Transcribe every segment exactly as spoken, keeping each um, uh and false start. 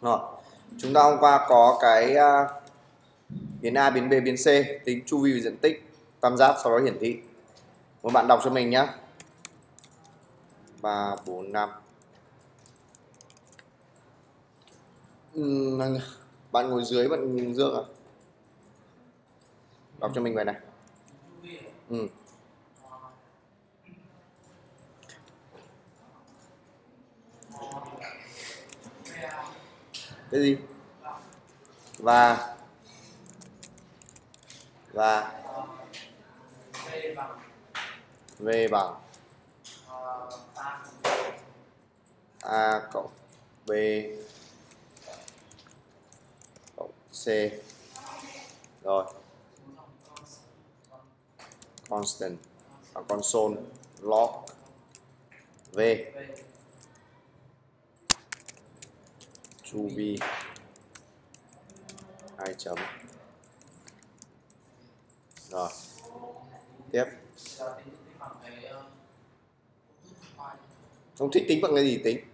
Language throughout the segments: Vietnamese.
Rồi, chúng ta hôm qua có cái uh, biến A, biến B, biến C, tính chu vi và diện tích tam giác, sau đó hiển thị. Một bạn đọc cho mình nhé. ba, bốn, năm. Uhm, bạn ngồi dưới, bạn Dương à? Đọc cho mình vậy này. Ừ. Cái gì? Và và V bằng A cộng B cộng C. Rồi. Constant và console log V chu vi hai chấm. Rồi. Tiếp. Không thích tính bằng cái gì tính?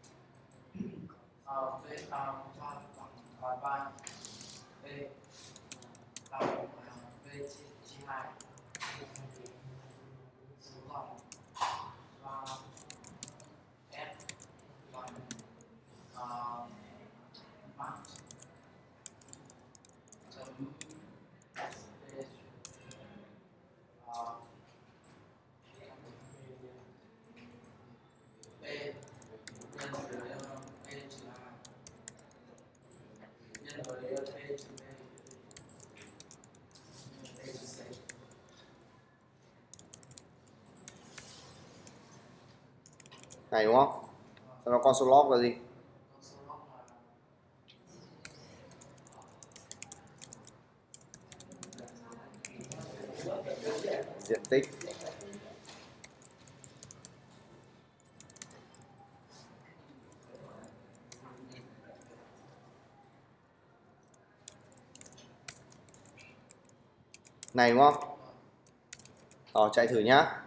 Này đúng không? Sau đó console log là gì? Diện tích. Này đúng không? Rồi chạy thử nhá.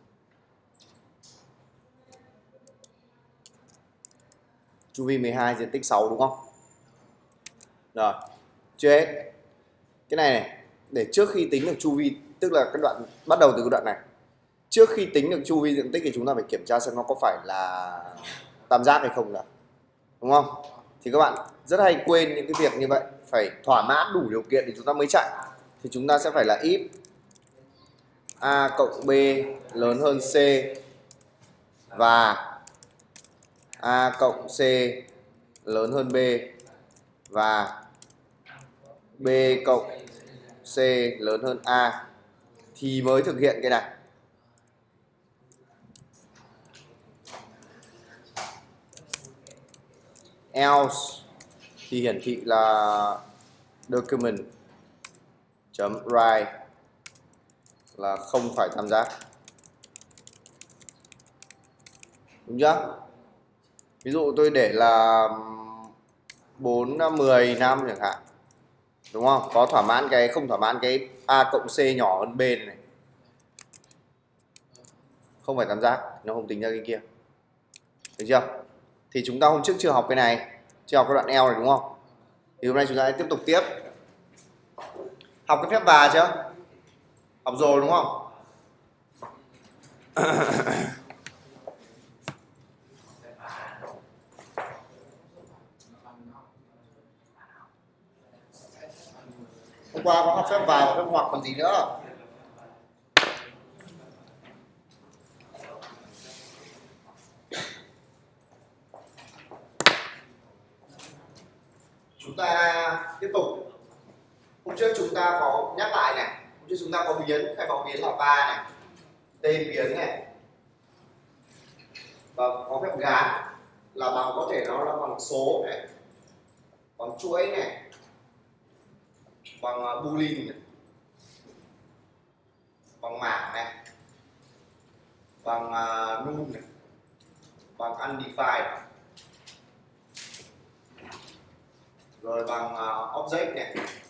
Chu vi mười hai, diện tích sáu đúng không? Rồi, chưa hết. Cái này này, để trước khi tính được chu vi, tức là cái đoạn bắt đầu từ cái đoạn này. Trước khi tính được chu vi diện tích thì chúng ta phải kiểm tra xem nó có phải là tam giác hay không đã. Đúng không? Thì các bạn rất hay quên những cái việc như vậy, phải thỏa mãn đủ điều kiện thì chúng ta mới chạy. Thì chúng ta sẽ phải là if A cộng B lớn hơn C và A cộng C lớn hơn B và B cộng C lớn hơn A thì mới thực hiện cái này. Else thì hiển thị là document chấm write là không phải tam giác. Đúng chưa? Ví dụ tôi để là bốn, mười, năm chẳng hạn. Đúng không? Có thỏa mãn cái, không thỏa mãn cái A cộng C nhỏ hơn B này. Không phải tam giác, nó không tính ra cái kia. Được chưa? Thì chúng ta hôm trước chưa học cái này, chưa học cái đoạn else này đúng không? Thì hôm nay chúng ta sẽ tiếp tục tiếp. Học cái phép và chưa? Học rồi đúng không? Hôm qua có học phép và và phép hoặc còn gì nữa. Chúng ta tiếp tục. Hôm trước chúng ta có nhắc lại này, hôm trước chúng ta có biến, khai báo biến là ba này, tên biến này, và có phép gán là bằng, có thể nó là bằng số này, bằng chuỗi này, bằng boolean này, bằng mảng này, bằng uh, null này, bằng undefined này, rồi bằng uh, object này,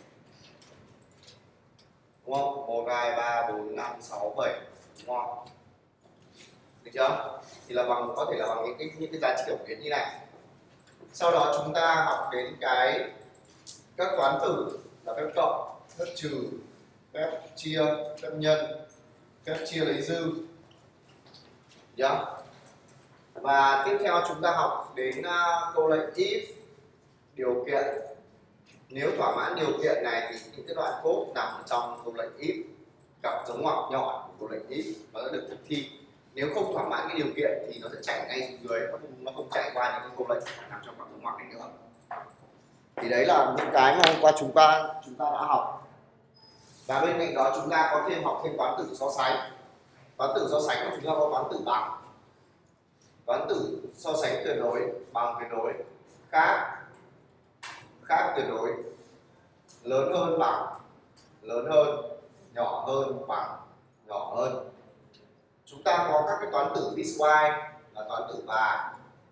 đúng không? Một, hai, ba, bốn, năm, sáu, bảy, đúng không? Được chưa? Thì là bằng, có thể là bằng những cái những cái giá trị biểu biến như này. Sau đó chúng ta học đến cái các toán tử là phép cộng, phép trừ, phép chia, phép nhân, phép chia lấy dư. Yeah. Và tiếp theo chúng ta học đến uh, câu lệnh if, điều kiện. Nếu thỏa mãn điều kiện này thì những cái đoạn code nằm ở trong câu lệnh if, cặp dấu ngoặc nhỏ của câu lệnh if nó đã được thực thi. Nếu không thỏa mãn cái điều kiện thì nó sẽ chạy ngay xuống dưới, nó không, nó không chạy qua những cái câu lệnh nằm trong cặp dấu ngoặc này nữa. Thì đấy là những cái mà hôm qua chúng ta chúng ta đã học. Và bên cạnh đó chúng ta có thêm học thêm toán tử so sánh. Toán tử so sánh của chúng ta có toán tử bằng, toán tử so sánh tuyệt đối, bằng tuyệt đối, khác, khác tuyệt đối, lớn hơn bằng, lớn hơn, nhỏ hơn bằng, nhỏ hơn. Chúng ta có các cái toán tử piecewise là toán tử và,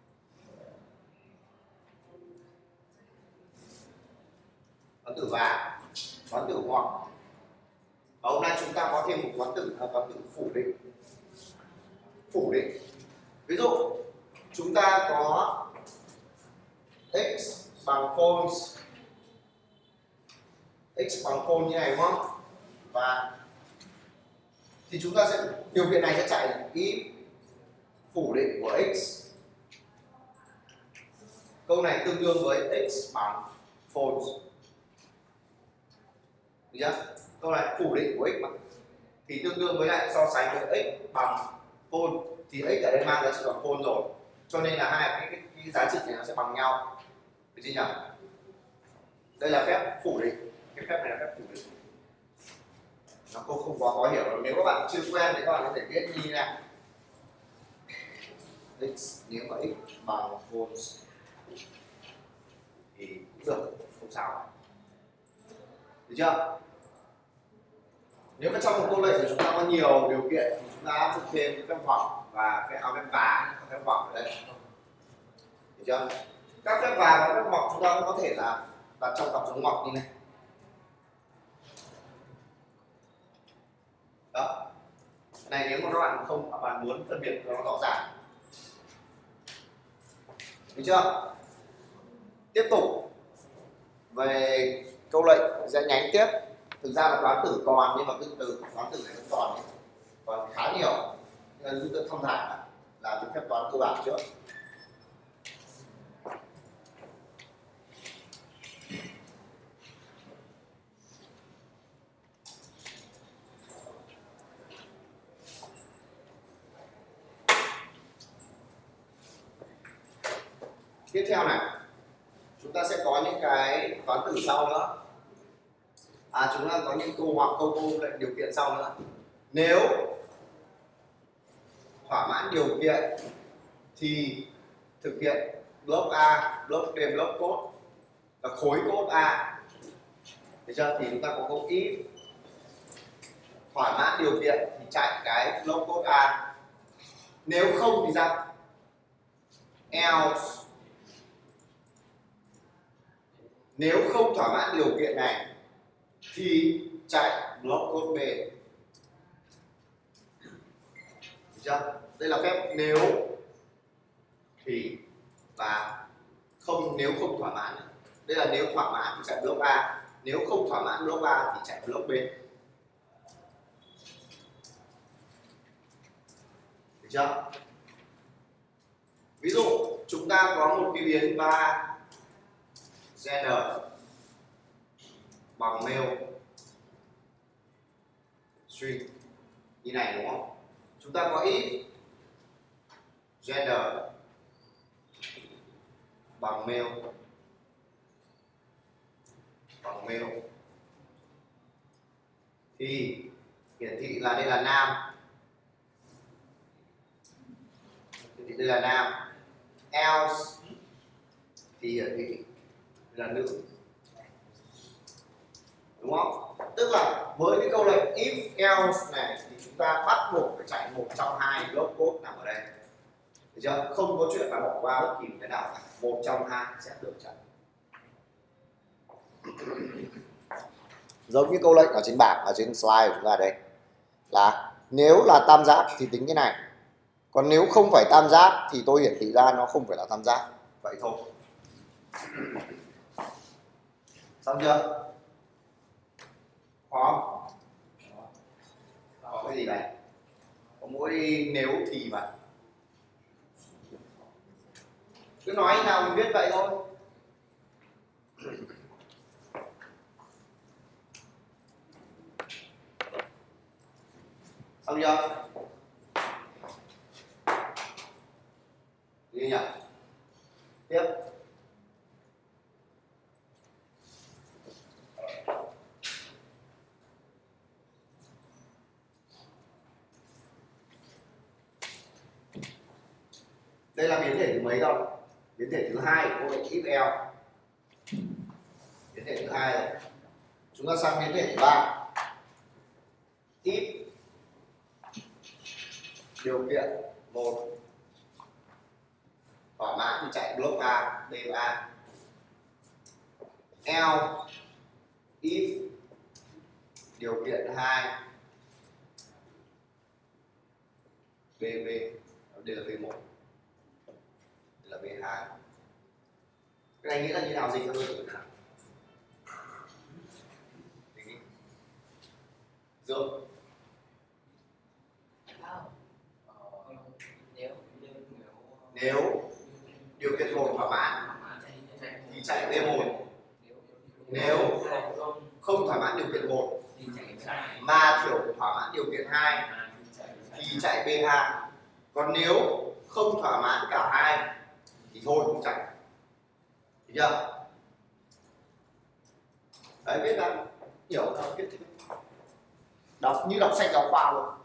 toán tử và, toán tử hoặc. Và hôm nay chúng ta có thêm một toán tử là toán tử phủ định. Phủ định. Ví dụ chúng ta có x bằng false, x bằng false như này đúng không? Và thì chúng ta sẽ điều kiện này sẽ chạy if phủ định của x. Câu này tương đương với x bằng false. Được chưa? Câu này phủ định của x mà thì tương đương với lại so sánh với x bằng false, thì x ở đây mang giá trị bằng false rồi, cho nên là hai cái, cái, cái giá trị này nó sẽ bằng nhau. Được chưa nhỉ? Đây là phép phủ định, cái phép này là phép phủ định. Nó không không quá khó hiểu. Nếu các bạn chưa quen thì các bạn có thể viết như thế này: x nếu mà x bằng false thì cũng được, không sao. Được chưa? Nếu mà trong một câu lệnh thì chúng ta có nhiều điều kiện thì chúng ta áp dụng thêm phép hoặc và cái áo phép và phép hoặc ở đây. Được chưa? Các phép và và phép hoặc chúng ta cũng có thể là đặt trong cặp dấu ngoặc như này. Đó. Này nếu mà các bạn không, các bạn muốn phân biệt nó rõ ràng. Được chưa? Tiếp tục về câu lệnh sẽ nhánh tiếp. Thực ra là toán tử còn, nhưng mà cái từ toán tử này vẫn còn, còn khá nhiều. Nên chúng tôi thông thạo là những phép toán cơ bản trước. Tiếp theo này, chúng ta sẽ có những cái toán tử sau nữa. À, chúng ta có những câu hoặc câu câu lệnh điều kiện sau nữa. Nếu thỏa mãn điều kiện thì thực hiện block A, block D, block code và khối code A. Được chưa? Thì chúng ta có câu if thỏa mãn điều kiện thì chạy cái block code A. Nếu không thì sao? Else. Nếu không thỏa mãn điều kiện này thì chạy block code B. Được chưa? Đây là phép nếu thì và không, nếu không thỏa mãn. Đây là nếu thỏa mãn thì chạy block A, nếu không thỏa mãn block A thì chạy block B. Được chưa? Ví dụ chúng ta có một cái biến ba gender bằng mail string như này đúng không? Chúng ta có if gender bằng mail bằng mail thì hiển thị là đây là nam, hiển thị đây là nam. Else thì hiển thị là nữ, đúng không? Tức là với cái câu lệnh if else này thì chúng ta bắt buộc phải chạy một trong hai block code nằm ở đây. Được chưa? Không có chuyện là bỏ qua bất kỳ cái nào cả. Một trong hai sẽ được chạy. Giống như câu lệnh ở trên bảng, ở trên slide của chúng ta đây là nếu là tam giác thì tính cái này, còn nếu không phải tam giác thì tôi hiển thị ra nó không phải là tam giác. Vậy thôi. Xong chưa? Khó. Có cái gì này? Có mỗi nếu thì mà. Cứ nói nào mình viết vậy thôi. Xong chưa? Đi nhỉ? Tiếp. Đây là biến thể thứ mấy rồi? Biến thể thứ hai của cô if else. Biến thể thứ hai rồi. Chúng ta sang biến thể thứ ba. If điều kiện một thỏa mãn thì chạy block A, B A. Else if điều kiện hai B B. Đây là B một. Đây là B hai. Cái này nghĩa là như nào, dịch ra đôi từ nào? Dương. Nếu điều kiện một thỏa mãn thì chạy B một. Nếu không thỏa mãn điều kiện một mà thiểu thỏa mãn điều kiện hai thì chạy B hai. Còn nếu không thỏa mãn cả hai thì thôi không chạy. Được chưa? Đấy, biết là hiểu không? Biết đọc như đọc sách giáo khoa luôn.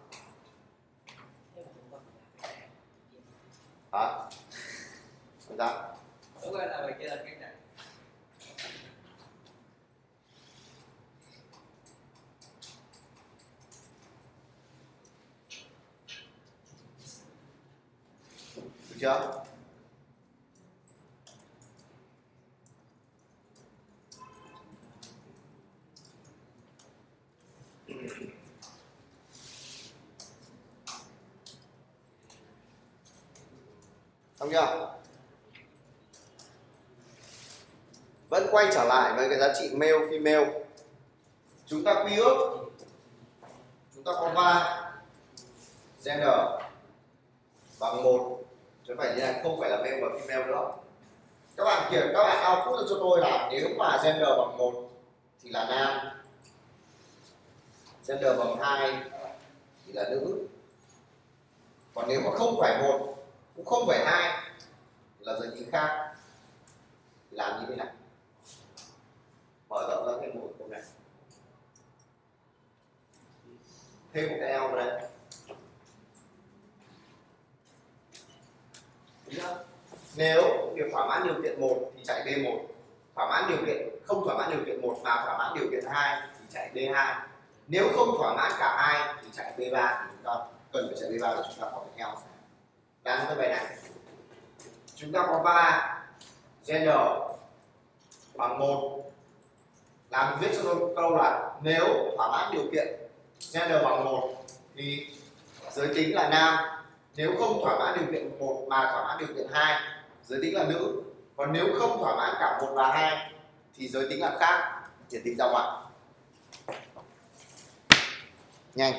Hả? Sao ra? Đúng rồi, là vậy kia là cách này. Được chưa? Xong chưa? Vẫn quay trở lại với cái giá trị male female. Chúng ta quy ước, chúng ta có va gender bằng một, chứ phải như này, không phải là male và female nữa. Các bạn kiểm, các bạn output cho tôi là nếu mà gender bằng một thì là nam, gender bằng hai thì là nữ. Còn nếu mà không phải một cũng không phải hai thì là giới tính khác. Thì làm như thế này, mở rộng ra thêm một câu này, thêm một cái eo vào đây. Nếu việc thỏa mãn điều kiện một thì chạy B một, thỏa mãn điều kiện không thỏa mãn điều kiện một mà thỏa mãn điều kiện hai thì chạy B hai. Nếu không thỏa mãn cả hai thì chạy B ba. Thì chúng ta cần phải chạy B ba để chúng ta có cái eo. Đang cái bài này chúng ta có ba gender bằng một, làm viết cho tôi câu là nếu thỏa mãn điều kiện gender bằng một thì giới tính là nam, nếu không thỏa mãn điều kiện một mà thỏa mãn điều kiện hai giới tính là nữ, còn nếu không thỏa mãn cả một và hai thì giới tính là khác. Hiển tính ra ngoài nhanh.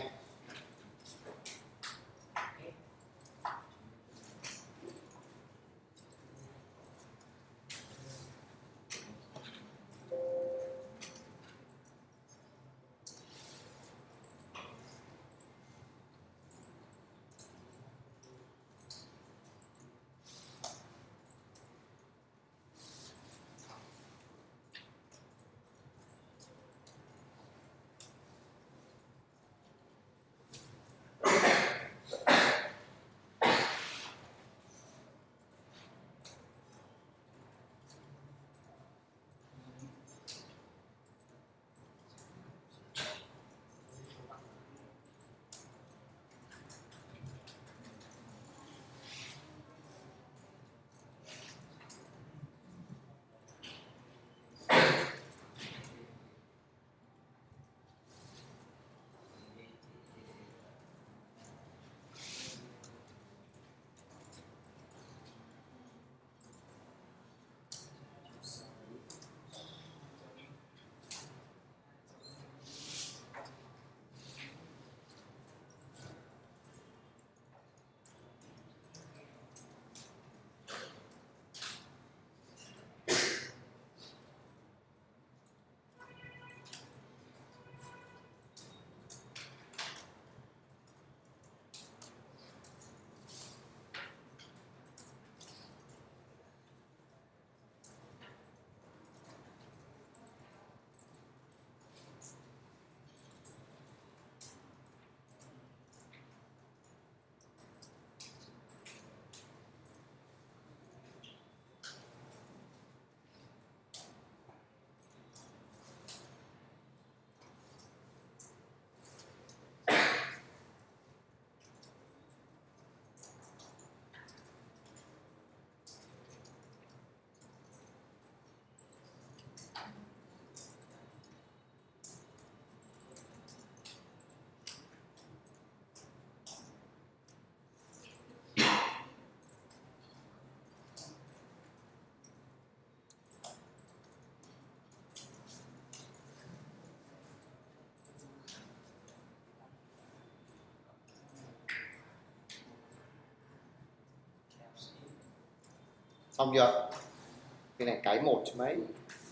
Xong chưa? Cái này cái một chứ mấy.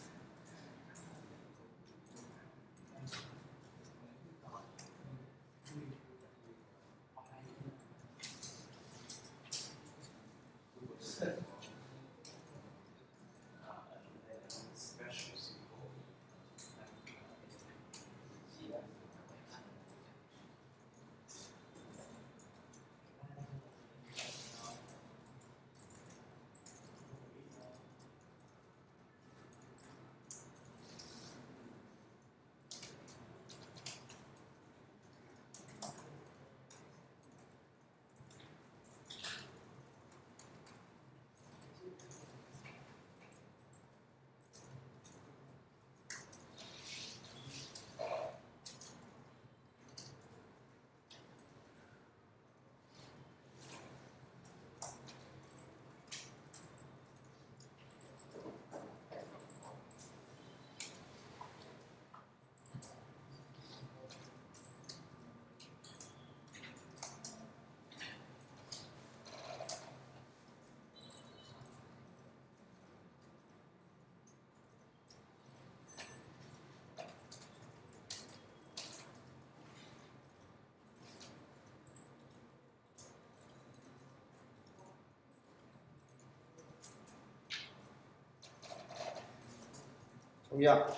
Xong chưa?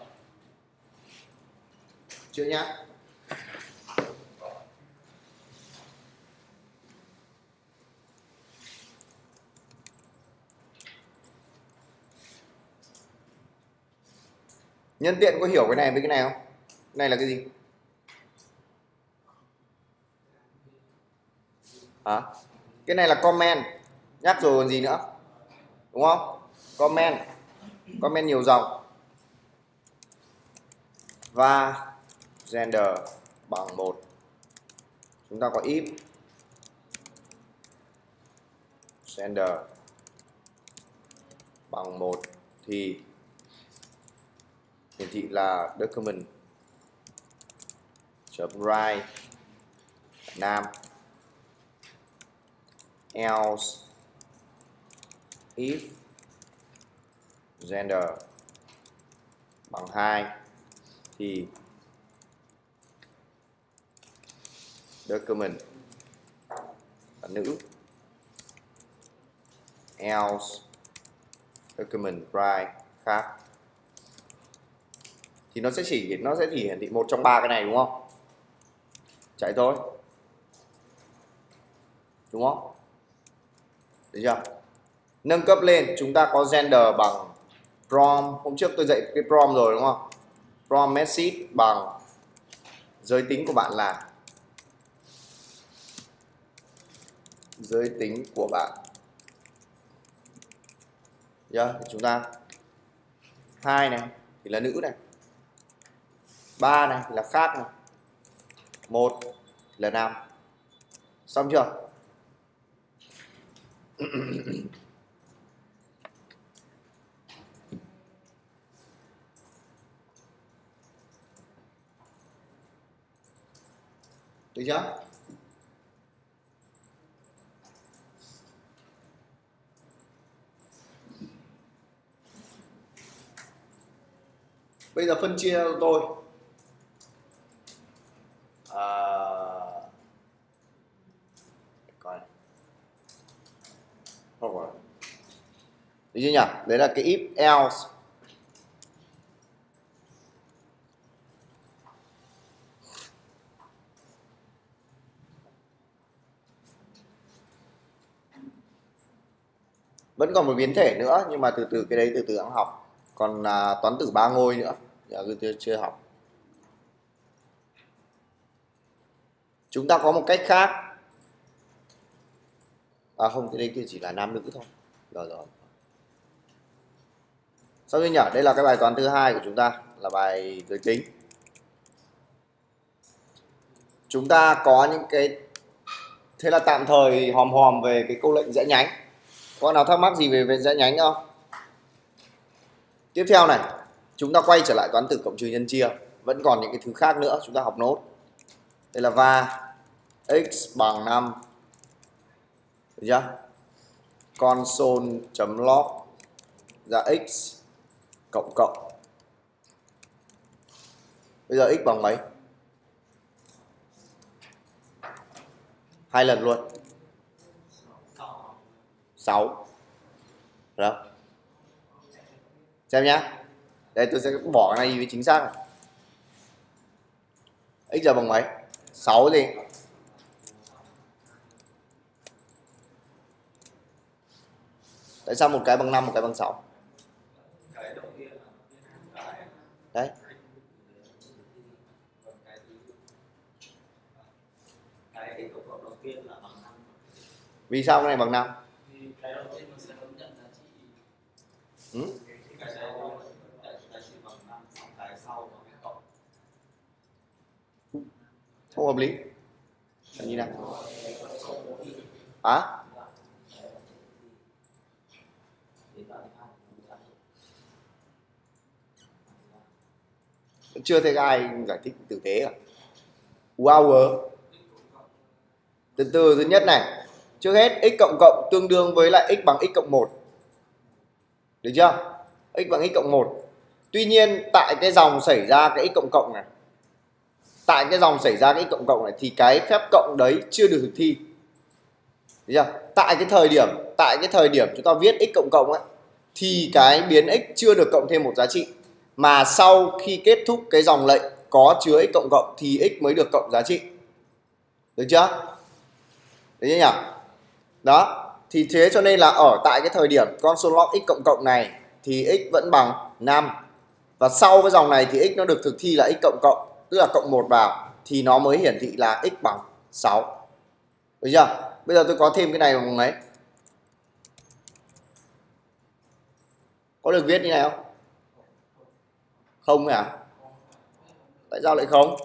Chưa nhá. Nhân tiện có hiểu cái này với cái này không? Cái này là cái gì? Hả? Cái này là comment. Nhắc rồi còn gì nữa? Đúng không? Comment. Comment nhiều dòng. Và gender bằng một. Chúng ta có if gender bằng một thì hiển thị là document chấm write nam, else if gender bằng hai thì document là nữ, else document write khác. Thì nó sẽ chỉ nó sẽ chỉ hiển thị một trong ba cái này đúng không? Chạy thôi. Đúng không? Được chưa? Nâng cấp lên chúng ta có gender bằng prom. Hôm trước tôi dạy cái prom rồi đúng không? Prom message bằng giới tính của bạn là giới tính của bạn. Yeah, chúng ta hai này thì là nữ này, ba này thì là khác này, một thì là nam. Xong chưa? Được chưa? Bây giờ phân chia cho tôi à, coi không rồi. Được chưa nhỉ? Đấy là cái if else. Vẫn còn một biến thể nữa nhưng mà từ từ cái đấy từ từ hãng học. Còn à, toán tử ba ngôi nữa, giờ tôi chưa học. Chúng ta có một cách khác. À không, cái đấy chỉ là nam nữ thôi. Rồi rồi. Sau khi nhỉ, đây là cái bài toán thứ hai của chúng ta, là bài giới tính. Chúng ta có những cái, thế là tạm thời hòm hòm về cái câu lệnh rẽ nhánh. Có nào thắc mắc gì về về rẽ nhánh không? Tiếp theo này, chúng ta quay trở lại toán tử cộng trừ nhân chia. Vẫn còn những cái thứ khác nữa chúng ta học nốt. Đây là va x bằng năm. Được chưa? console.log ra x cộng cộng. Bây giờ x bằng mấy? Hai lần luôn. sáu. Đó. Xem nhá. Đây tôi sẽ bỏ cái này với chính xác này. X giờ bằng mấy? sáu gì? Tại sao một cái bằng năm, một cái bằng sáu? Đấy. Vì sao cái này bằng năm? Ừ? Không hợp lý. Là như nào? À? Chưa thấy ai giải thích tử tế cả. Wow. Từ từ thứ nhất này. Trước hết x cộng cộng tương đương với lại x bằng x cộng một. Được chưa? X bằng x cộng một. Tuy nhiên tại cái dòng xảy ra cái x cộng cộng này, tại cái dòng xảy ra cái x cộng cộng này thì cái phép cộng đấy chưa được thực thi. Được chưa? Tại cái thời điểm, tại cái thời điểm chúng ta viết x cộng cộng ấy thì cái biến x chưa được cộng thêm một giá trị, mà sau khi kết thúc cái dòng lệnh có chứa x cộng cộng thì x mới được cộng giá trị. Được chưa? Được chưa nhỉ? Đó, thì thế cho nên là ở tại cái thời điểm console log x cộng cộng này thì x vẫn bằng năm. Và sau cái dòng này thì x nó được thực thi là x cộng cộng, tức là cộng một vào thì nó mới hiển thị là x bằng sáu. Được chưa? Bây giờ tôi có thêm cái này bằng mấy? Có được viết như này không? Không à? Tại sao lại không?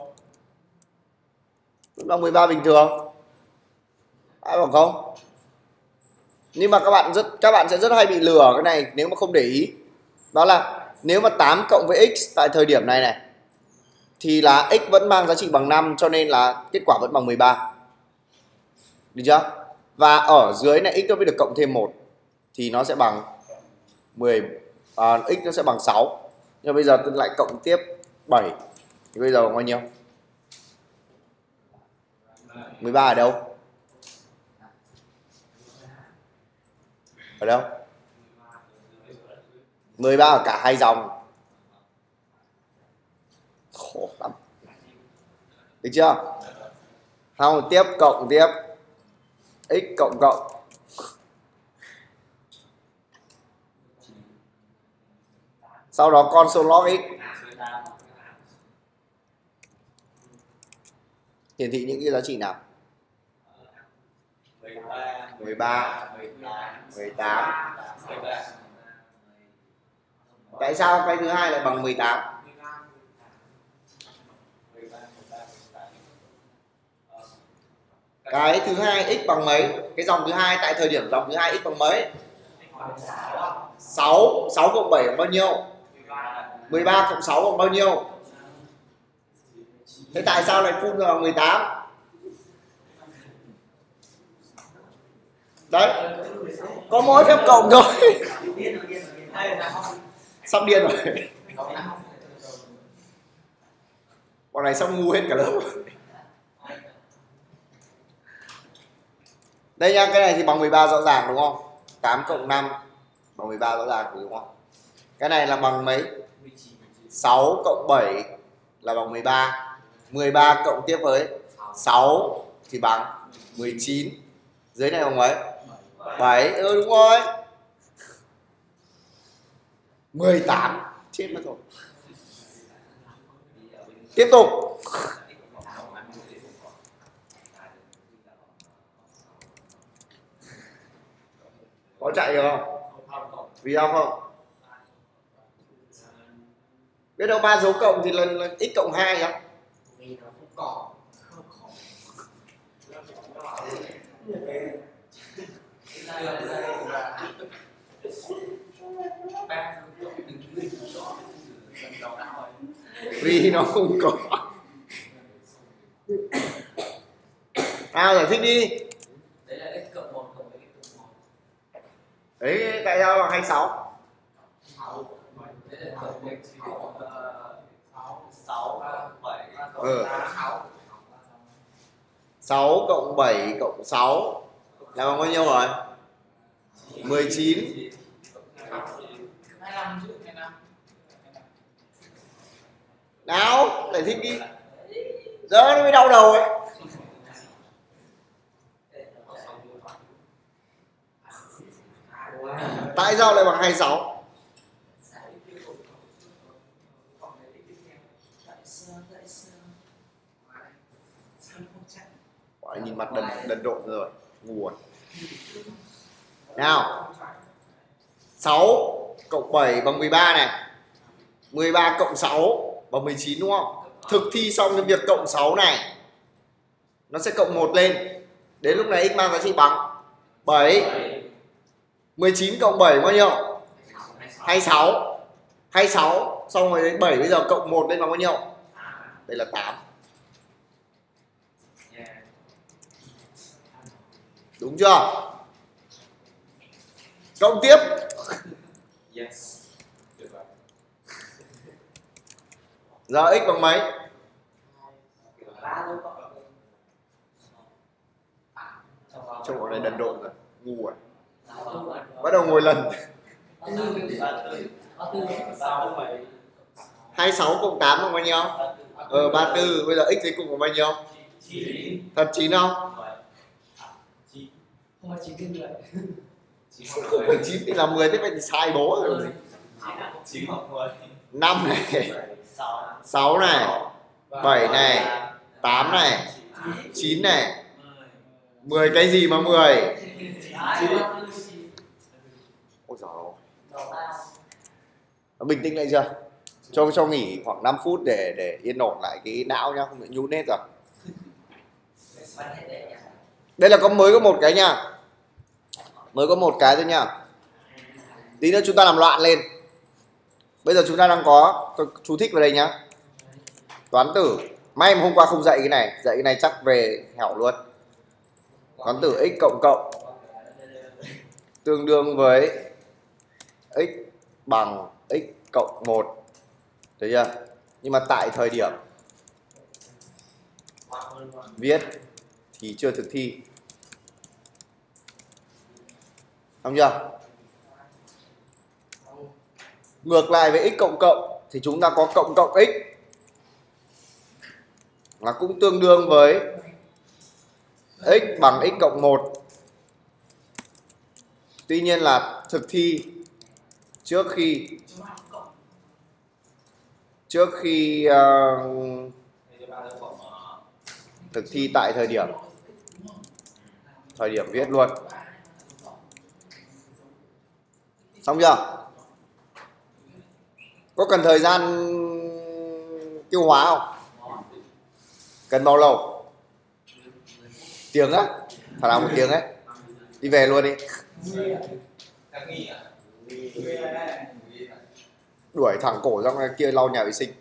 Vẫn bằng mười ba bình thường. Ai bảo không? Nhưng mà các bạn rất các bạn sẽ rất hay bị lừa cái này nếu mà không để ý. Đó là nếu mà tám cộng với x tại thời điểm này này thì là x vẫn mang giá trị bằng năm, cho nên là kết quả vẫn bằng mười ba. Được chưa? Và ở dưới này x nó mới được cộng thêm một thì nó sẽ bằng mười, à, x nó sẽ bằng sáu. Nhưng bây giờ tôi lại cộng tiếp bảy thì bây giờ bằng bao nhiêu? mười ba ở đâu? Ở đâu? mười ba ở cả hai dòng. Khổ lắm. Được chưa? Không, tiếp cộng tiếp x cộng cộng sau đó console log x hiển thị những cái giá trị nào? mười ba, mười tám. Tại sao cái thứ hai lại bằng mười tám? Cái thứ hai x bằng mấy? Cái dòng thứ hai tại thời điểm dòng thứ hai x bằng mấy? sáu, sáu cộng bảy bằng bao nhiêu? mười ba cộng sáu bằng bao nhiêu? Thế tại sao lại phun ra bằng mười tám? Đấy, có mỗi phép cộng thôi. Sắp điên rồi. Bọn này sắp ngu hết cả lớp. Đây nha, cái này thì bằng mười ba rõ ràng đúng không? tám cộng năm bằng mười ba rõ ràng đúng không? Cái này là bằng mấy? sáu cộng bảy là bằng mười ba. mười ba cộng tiếp với sáu thì bằng mười chín. Dưới này bằng mấy? bảy. Ừ đúng rồi. mười tám. Chết mất rồi. Tiếp tục. Có chạy được không? Vì sao không? Biết đâu ba dấu cộng thì là, là x cộng hai không? Vì nó không có. Nào giải thích đi. Đấy là x cộng một cộng với x cộng một. Đấy tại sao bằng hai mươi sáu? Ừ. sáu cộng bảy cộng sáu là bằng bao nhiêu rồi? mười chín. Nào, giải thích đi. Giờ nó mới đau đầu ấy. Tại sao lại bằng hai mươi sáu? Quả nhìn mặt đần đần độn rồi, ngu rồi. Nào. sáu cộng bảy bằng mười ba này. mười ba cộng sáu bằng mười chín đúng không? Thực thi xong cái việc cộng sáu này nó sẽ cộng một lên. Đến lúc này x mang giá trị bằng bảy. mười chín cộng bảy bao nhiêu? hai mươi sáu. hai mươi sáu xong rồi đến bảy bây giờ cộng một lên bằng bao nhiêu? Đây là tám. Đúng chưa? Cộng tiếp. Giờ x bằng mấy? Trông bọn này đần độn rồi, ngu rồi. Bắt đầu ngồi lần. hai mươi sáu cộng tám bằng bao nhiêu? Ờ ba mươi tư, bây giờ x dưới cùng bằng bao nhiêu? Thật chín không? Không phải chín thì là mười, thế vậy thì sai bố rồi. năm này, sáu này, bảy này, tám này, chín này. mười cái gì mà mười? Ôi giời ơi. Bình tĩnh lại chưa? Cho cho nghỉ khoảng năm phút để để yên ổn lại cái não nhá, không bị nhún hết rồi. Đây là có mới có một cái nha. Mới có một cái thôi nha. Tí nữa chúng ta làm loạn lên. Bây giờ chúng ta đang có chú thích vào đây nhá. Toán tử. May mà hôm qua không dạy cái này, dạy cái này chắc về hẻo luôn. Toán tử x cộng cộng tương đương với x bằng x cộng một. Thấy chưa? Nhưng mà tại thời điểm viết thì chưa thực thi. Xong chưa? Ngược lại với x cộng cộng thì chúng ta có cộng cộng x là cũng tương đương với x bằng x cộng một. Tuy nhiên là thực thi trước khi trước khi uh, thực thi tại thời điểm thời điểm viết luôn. Xong chưa? Có cần thời gian tiêu hóa không? Cần bao lâu? Tiếng á? Phải làm một tiếng ấy. Đi về luôn đi. Đuổi thẳng cổ ra ngoài kia lau nhà vệ sinh.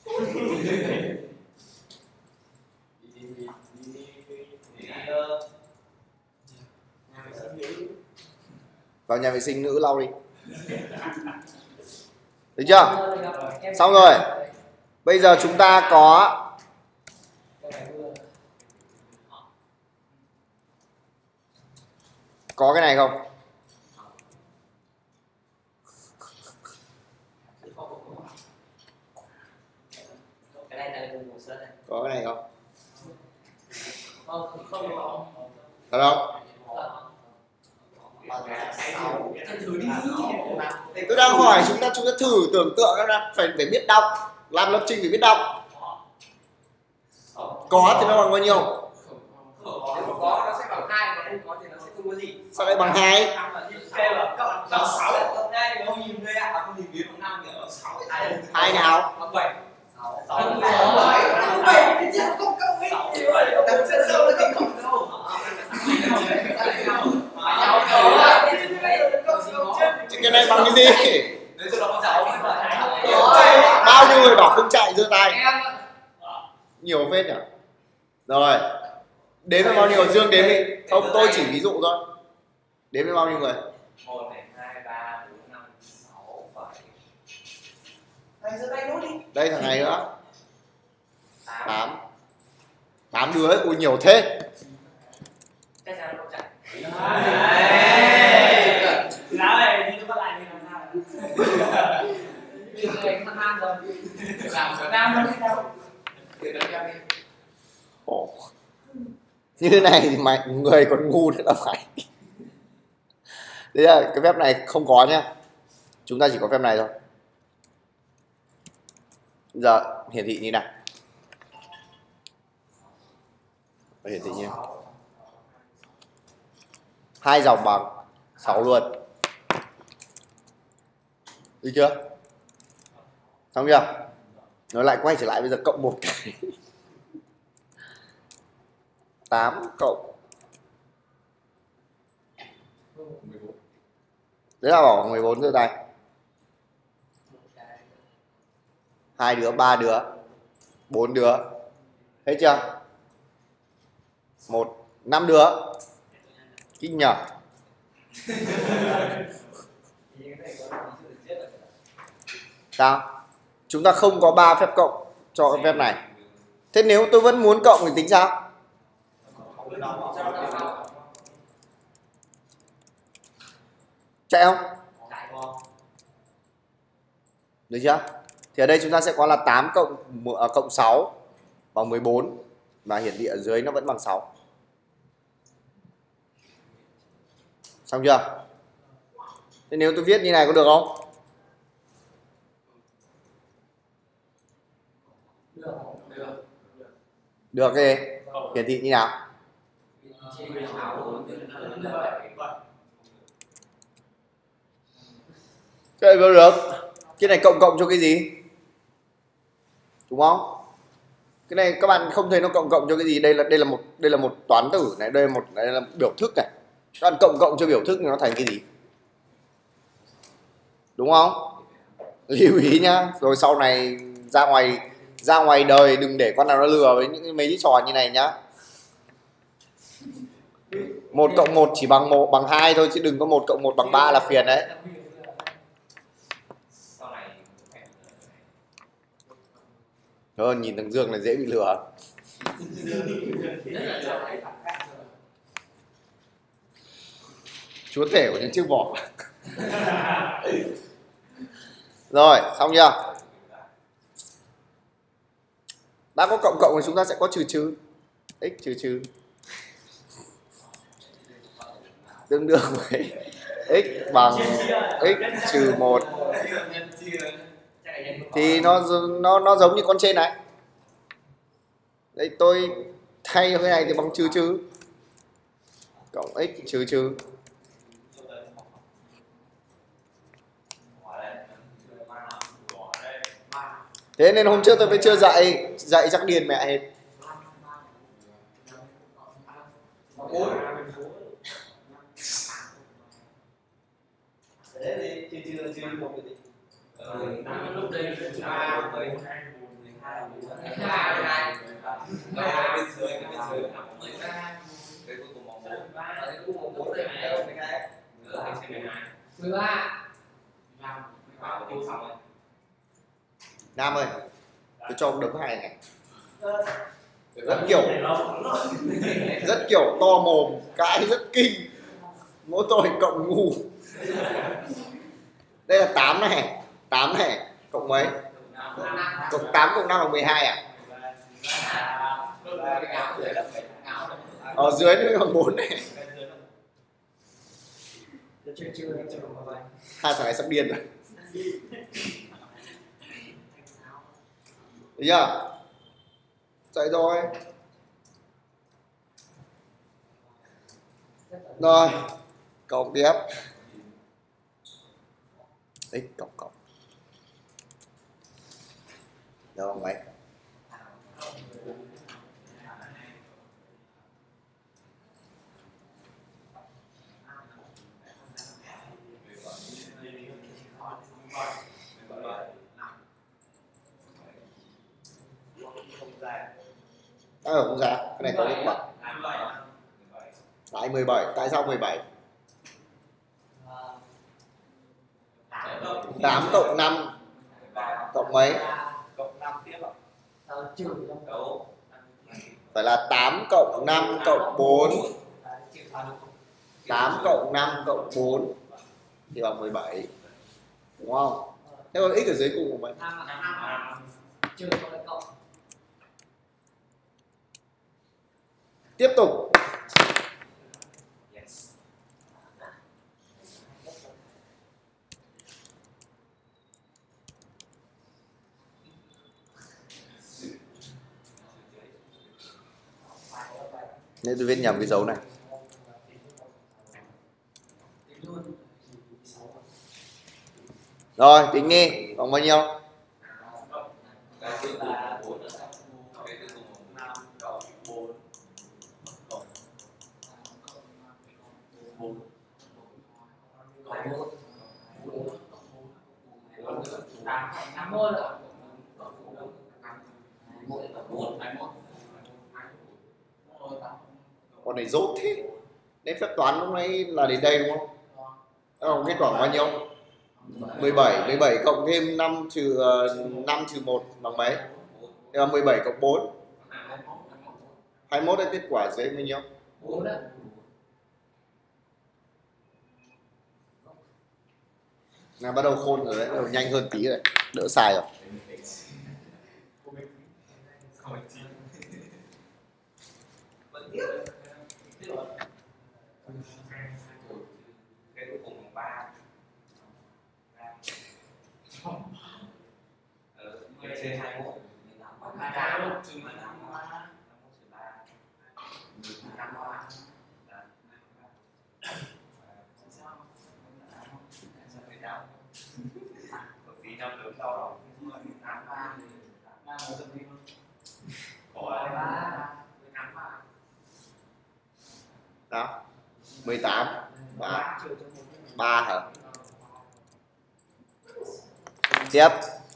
Vào nhà vệ sinh nữ lau đi. Được chưa? Xong rồi. Bây giờ chúng ta có Có cái này không? Có cái này không? Thật không? Tôi đang hỏi chúng ta chúng ta thử tưởng tượng ra phải phải biết đọc, làm lập trình phải biết đọc. Có thì nó bằng bao nhiêu? Có nó sẽ bằng hai, mà không có thì nó sẽ không có gì. Sao lại bằng hai? Bằng sáu. Không nhìn đây ạ, không nhìn biến bằng năm thì bằng sáu. Hai nào? Bằng bảy. sáu bằng bảy. bảy thì chỉ không cộng ấy. Đằng trên sau nó không cộng đâu. Chứ cái này bằng cái gì? Bao nhiêu người bảo không chạy giơ tay? Nhiều phết nhỉ? Rồi. Đếm là bao nhiêu? Dương đếm đi. Không, tôi chỉ ví dụ thôi. Đếm là bao nhiêu người? một này, ba, bốn, năm, sáu, bảy. Này giơ tay nốt đi. Đây thằng này nữa. tám. tám đứa ấy, ui nhiều thế. Chắc chắn nó không chạy. Lá này thì nó bắt lại thì làm sao? Bây giờ anh tham ham rồi. Làm Việt Nam đâu đi đâu. Để đánh em đi. Ồ. Như thế này thì mày người còn ngu nữa là mày. Thế là cái phép này không có nhá. Chúng ta chỉ có phép này thôi. Giờ hiển thị như nào? Hiển thị như hai dòng bằng sáu luôn. Được chưa? Xong chưa? Nó lại quay trở lại bây giờ cộng một cái. tám cộng đấy là bỏ mười bốn giơ tay. Hai đứa, ba đứa, bốn đứa. Thấy chưa? Một, năm đứa. Kinh nhờ. Sao? Chúng ta không có ba phép cộng cho cái phép này. Thế nếu tôi vẫn muốn cộng thì tính sao? Chạy không? Được chưa? Thì ở đây chúng ta sẽ có là tám cộng cộng sáu bằng mười bốn và hiển thị ở dưới nó vẫn bằng sáu. Xong chưa? Thế nếu tôi viết như này có được không? Được thì hiển thị như nào? Cái này được. Cái này cộng cộng cho cái gì? Đúng không? Cái này các bạn không thấy nó cộng cộng cho cái gì? Đây là đây là một đây là một toán tử này, đây là một đây là biểu thức này. Các bạn cộng cộng cho biểu thức thì nó thành cái gì? Đúng không? Lưu ý nhá. Rồi sau này ra ngoài ra ngoài đời đừng để con nào nó lừa với những mấy cái trò như này nhá. Một cộng một chỉ bằng một bằng hai thôi chứ đừng có một cộng một bằng ba là phiền đấy. Hơn nhìn thằng Dương là dễ bị lừa. Chúa tể của những chiếc vỏ. Rồi, xong chưa? Đã có cộng cộng thì chúng ta sẽ có trừ trừ. X trừ trừ tương đương với x bằng x trừ một. Thì nó nó nó giống như con trên này. Đây tôi thay cái này thì bằng trừ trừ cộng x trừ trừ. Thế nên hôm trước tôi mới chưa dạy dạy chắc điền mẹ hết. Lúc đây ba, mười hai, mười hai, mười hai. Đây bên dưới, bên dưới mười ba. Đây cuối cùng bốn. Đây cuối cùng bốn đây mẹ mười hai. mười ba. năm. Nam ơi, tôi cho ông đấm hai này. Rất kiểu rất kiểu to mồm, cái rất kinh. Mỗi tội cộng ngu. Đây là tám này, tám này, cộng mấy? Cộng tám cộng năm là mười hai à? Ở dưới nó bằng bốn này. Hai thằng này sắp điên rồi. Được chưa? Chạy rồi. Rồi, cộng tiếp. X cộng cộng. Được không mấy? Ờ, không ra, cái này có được bảy. Tại mười bảy, tại sao mười bảy? tám cộng năm cộng mấy? Cộng năm tiếp ạ. Đâu. Phải là tám cộng năm cộng bốn. tám cộng năm cộng bốn thì bằng mười bảy. Đúng không? Thế còn x ở dưới cùng của mấy? Tiếp tục. Nên tôi viết nhầm cái dấu này. Rồi, tính đi, bằng bao nhiêu? Con này dốt thế. Nên phép toán lúc nãy là đến đây đúng không? Không, kết quả bao nhiêu? mười bảy, mười bảy cộng thêm năm trừ năm trừ một bằng mấy? Thế là mười bảy cộng bốn. hai mươi mốt là kết quả dưới bao nhiêu? Nào bắt đầu khôn rồi đấy, bắt đầu nhanh hơn tí rồi, đỡ sai rồi. Trên hai mươi mốt. Đó. mười tám. ba. ba hả? Tiếp.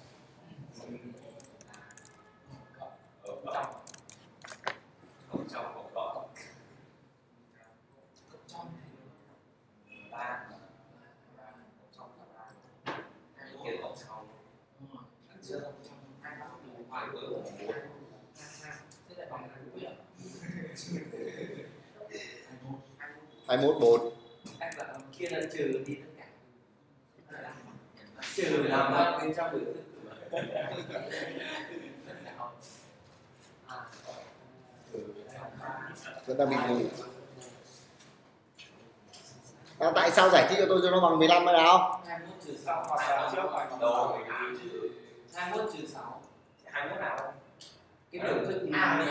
hai mươi mốt bốn. Kia là trừ đi tất cả. Trừ làm vào bên trong biểu thức. Chúng ta bị mù. À, tại sao giải thích cho tôi cho nó bằng mười lăm hay nào? hai mươi mốt trừ sáu hoặc là trước hoặc Đâu. hai mươi mốt trừ sáu. hai mươi mốt nào? Cái biểu thức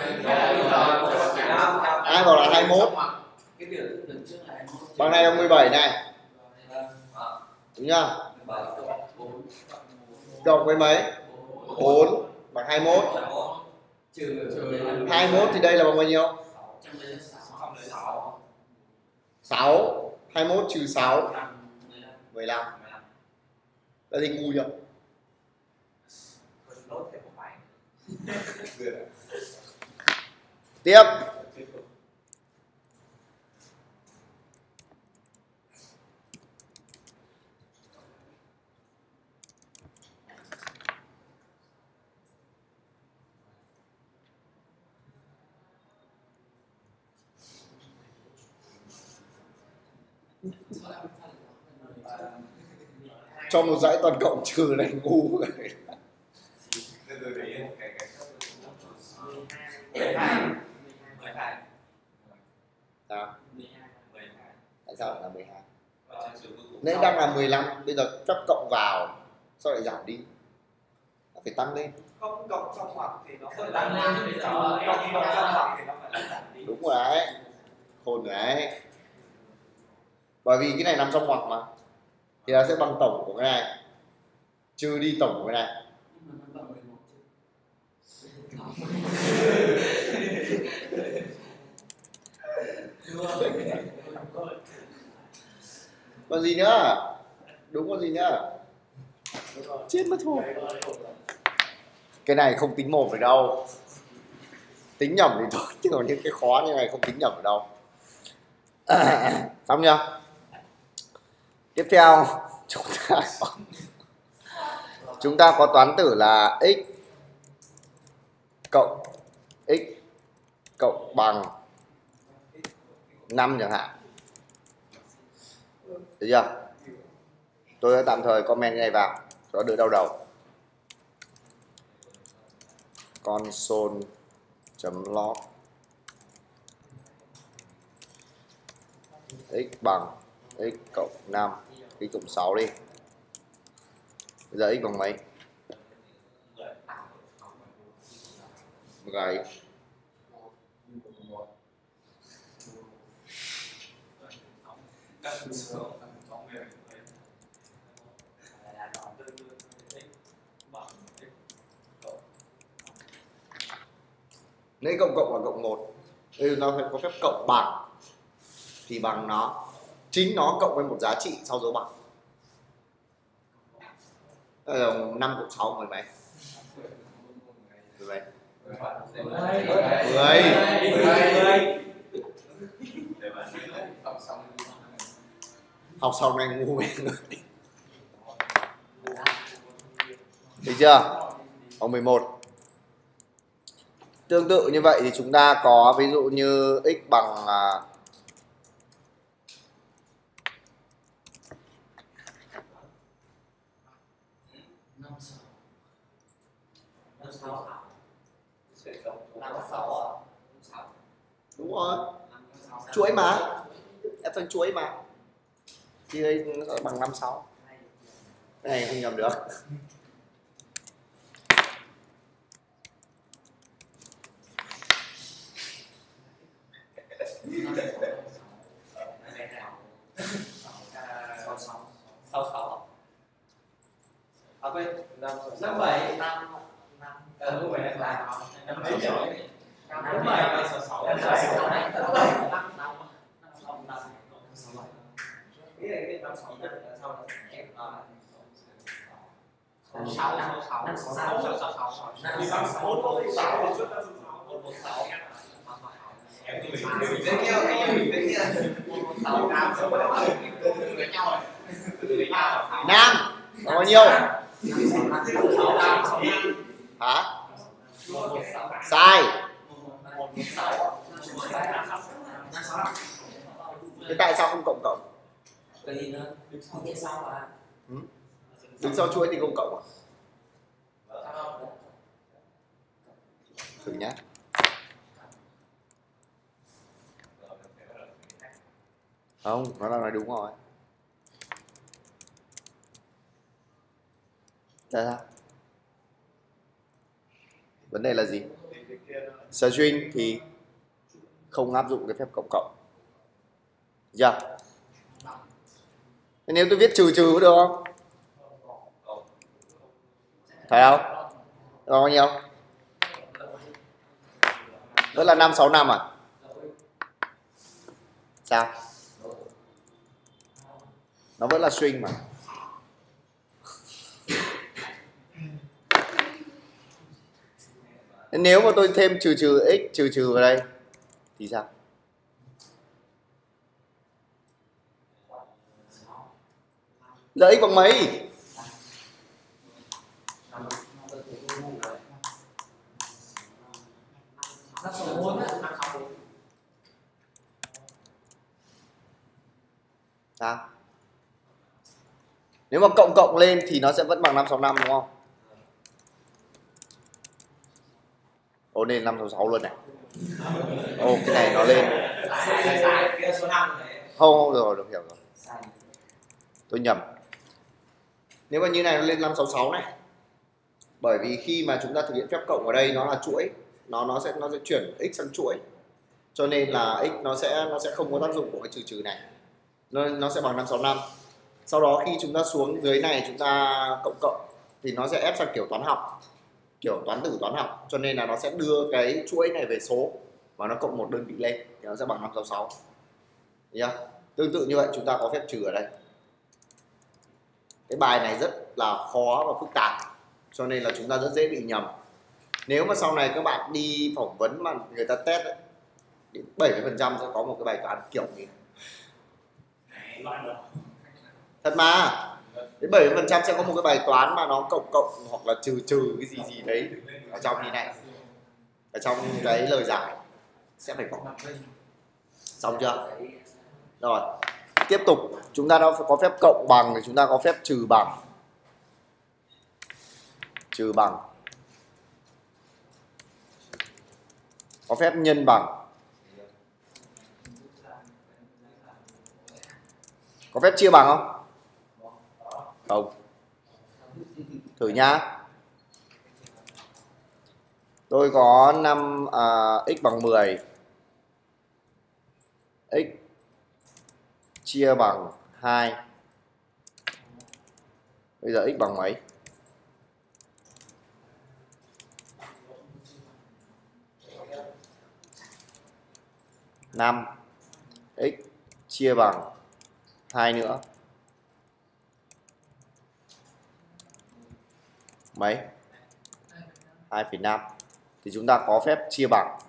Ai bảo là hai mươi mốt? cái biểu thức lần trước là hai mươi mốt. Bằng này là mười bảy này. Đúng chưa? Cộng với mấy? bốn bằng hai mươi mốt. hai mươi mốt thì đây là bằng bao nhiêu? sáu. hai mươi mốt trừ sáu. mười lăm. Đã thì ngu chưa? Tiếp. Cho một dãy toàn cộng trừ này ngu rồi. Sao? Tại sao lại là mười hai? Nãy đang là mười lăm, bây giờ chấp cộng vào sao lại giảm đi? Phải tăng lên. Không cộng trong ngoặc thì nó Không tăng lên chứ phải cộng cộng trong ngoặc thì nó phải giảm đi. Đúng rồi đấy. Khôn rồi đấy. Bởi vì cái này nằm trong ngoặc mà. Thì nó sẽ bằng tổng của cái này trừ đi tổng của cái này. Còn gì nữa? Đúng còn gì nữa? Chết mất thôi. Cái này không tính một phải đâu. Tính nhầm thì thôi, chứ còn những cái khó như này không tính nhầm ở đâu. Xong chưa? Tiếp theo chúng ta chúng ta có toán tử là x cộng x cộng bằng năm chẳng hạn. Được chưa? Tôi đã tạm thời comment cái này vào cho đỡ đau đầu. Console.log x bằng x cộng năm, x cộng sáu đi. Bây giờ x bằng mấy? Gầy. Nếu cộng cộng là cộng một, đây nó phải có phép cộng bằng thì bằng nó, chính nó cộng với một giá trị sau dấu bằng. năm cộng sáu mười mấy? mười mấy? mười. Học sau này ngu mấy người. Được chưa? Câu mười một. Tương tự như vậy thì chúng ta có ví dụ như x bằng uh, đúng rồi, chuỗi mà, ép thành chuỗi mà, thì đây nó sẽ bằng năm sáu. Cái này không nhầm được. À quên, năm bảy năm năm ờ không phải là năm bảy năm bảy năm sáu sáu năm bảy năm bảy năm năm năm năm sáu bảy. Cái này cái năm sáu năm là sau là em à sáu năm sáu năm sáu sáu sáu sáu năm sáu sáu một một sáu một một sáu em thì mình mình đến nhau em mình đến nhau một một sáu năm sáu bảy với nhau với nhau Nam có bao nhiêu? Hả? Sai. Thế tại sao không cộng cộng? Ừ? Đứng sau chuỗi thì không cộng à? Thử nhá. Không, nó đang nói đúng rồi. Tại sao? Vấn đề là gì? String thì không áp dụng cái phép cộng cộng. Dạ. Thế nếu tôi viết trừ trừ có được không? Thấy không? Đó bao nhiêu? Đó là năm sáu năm à? Sao? Nó vẫn là string mà. Nếu mà tôi thêm trừ trừ x trừ trừ vào đây thì sao? Giờ x bằng mấy? Sao? Nếu mà cộng cộng lên thì nó sẽ vẫn bằng năm sáu năm đúng không? Ồ lên năm sáu sáu luôn này. Ồ cái này nó lên. Không không rồi được hiểu rồi. Tôi nhầm. Nếu mà như này nó lên năm sáu sáu này. Bởi vì khi mà chúng ta thực hiện phép cộng ở đây nó là chuỗi, nó nó sẽ nó sẽ chuyển x sang chuỗi. Cho nên là x nó sẽ nó sẽ không có tác dụng của cái trừ trừ này. Nó nó sẽ bằng năm sáu năm. Sau đó khi chúng ta xuống dưới này chúng ta cộng cộng thì nó sẽ ép sang kiểu toán học, kiểu toán tử toán học, cho nên là nó sẽ đưa cái chuỗi này về số và nó cộng một đơn vị lên thì nó sẽ bằng năm sáu sáu. Yeah. Tương tự như vậy chúng ta có phép trừ ở đây. Cái bài này rất là khó và phức tạp cho nên là chúng ta rất dễ bị nhầm. Nếu mà sau này các bạn đi phỏng vấn mà người ta test ấy, đến bảy mươi phần trăm sẽ có một cái bài toán kiểu như này. Thật mà. Đến bảy mươi phần trăm sẽ có một cái bài toán mà nó cộng cộng hoặc là trừ trừ cái gì gì đấy ở trong như này, ở trong cái lời giải sẽ phải có. Xong chưa? Rồi tiếp tục chúng ta đã có phép cộng bằng thì chúng ta có phép trừ bằng. Trừ bằng. Có phép nhân bằng. Có phép chia bằng không? Không. Thử nhá. Tôi có năm à, x bằng mười. X chia bằng hai. Bây giờ x bằng mấy? năm. X chia bằng hai nữa. Mấy? hai phẩy năm. Thì chúng ta có phép chia bằng.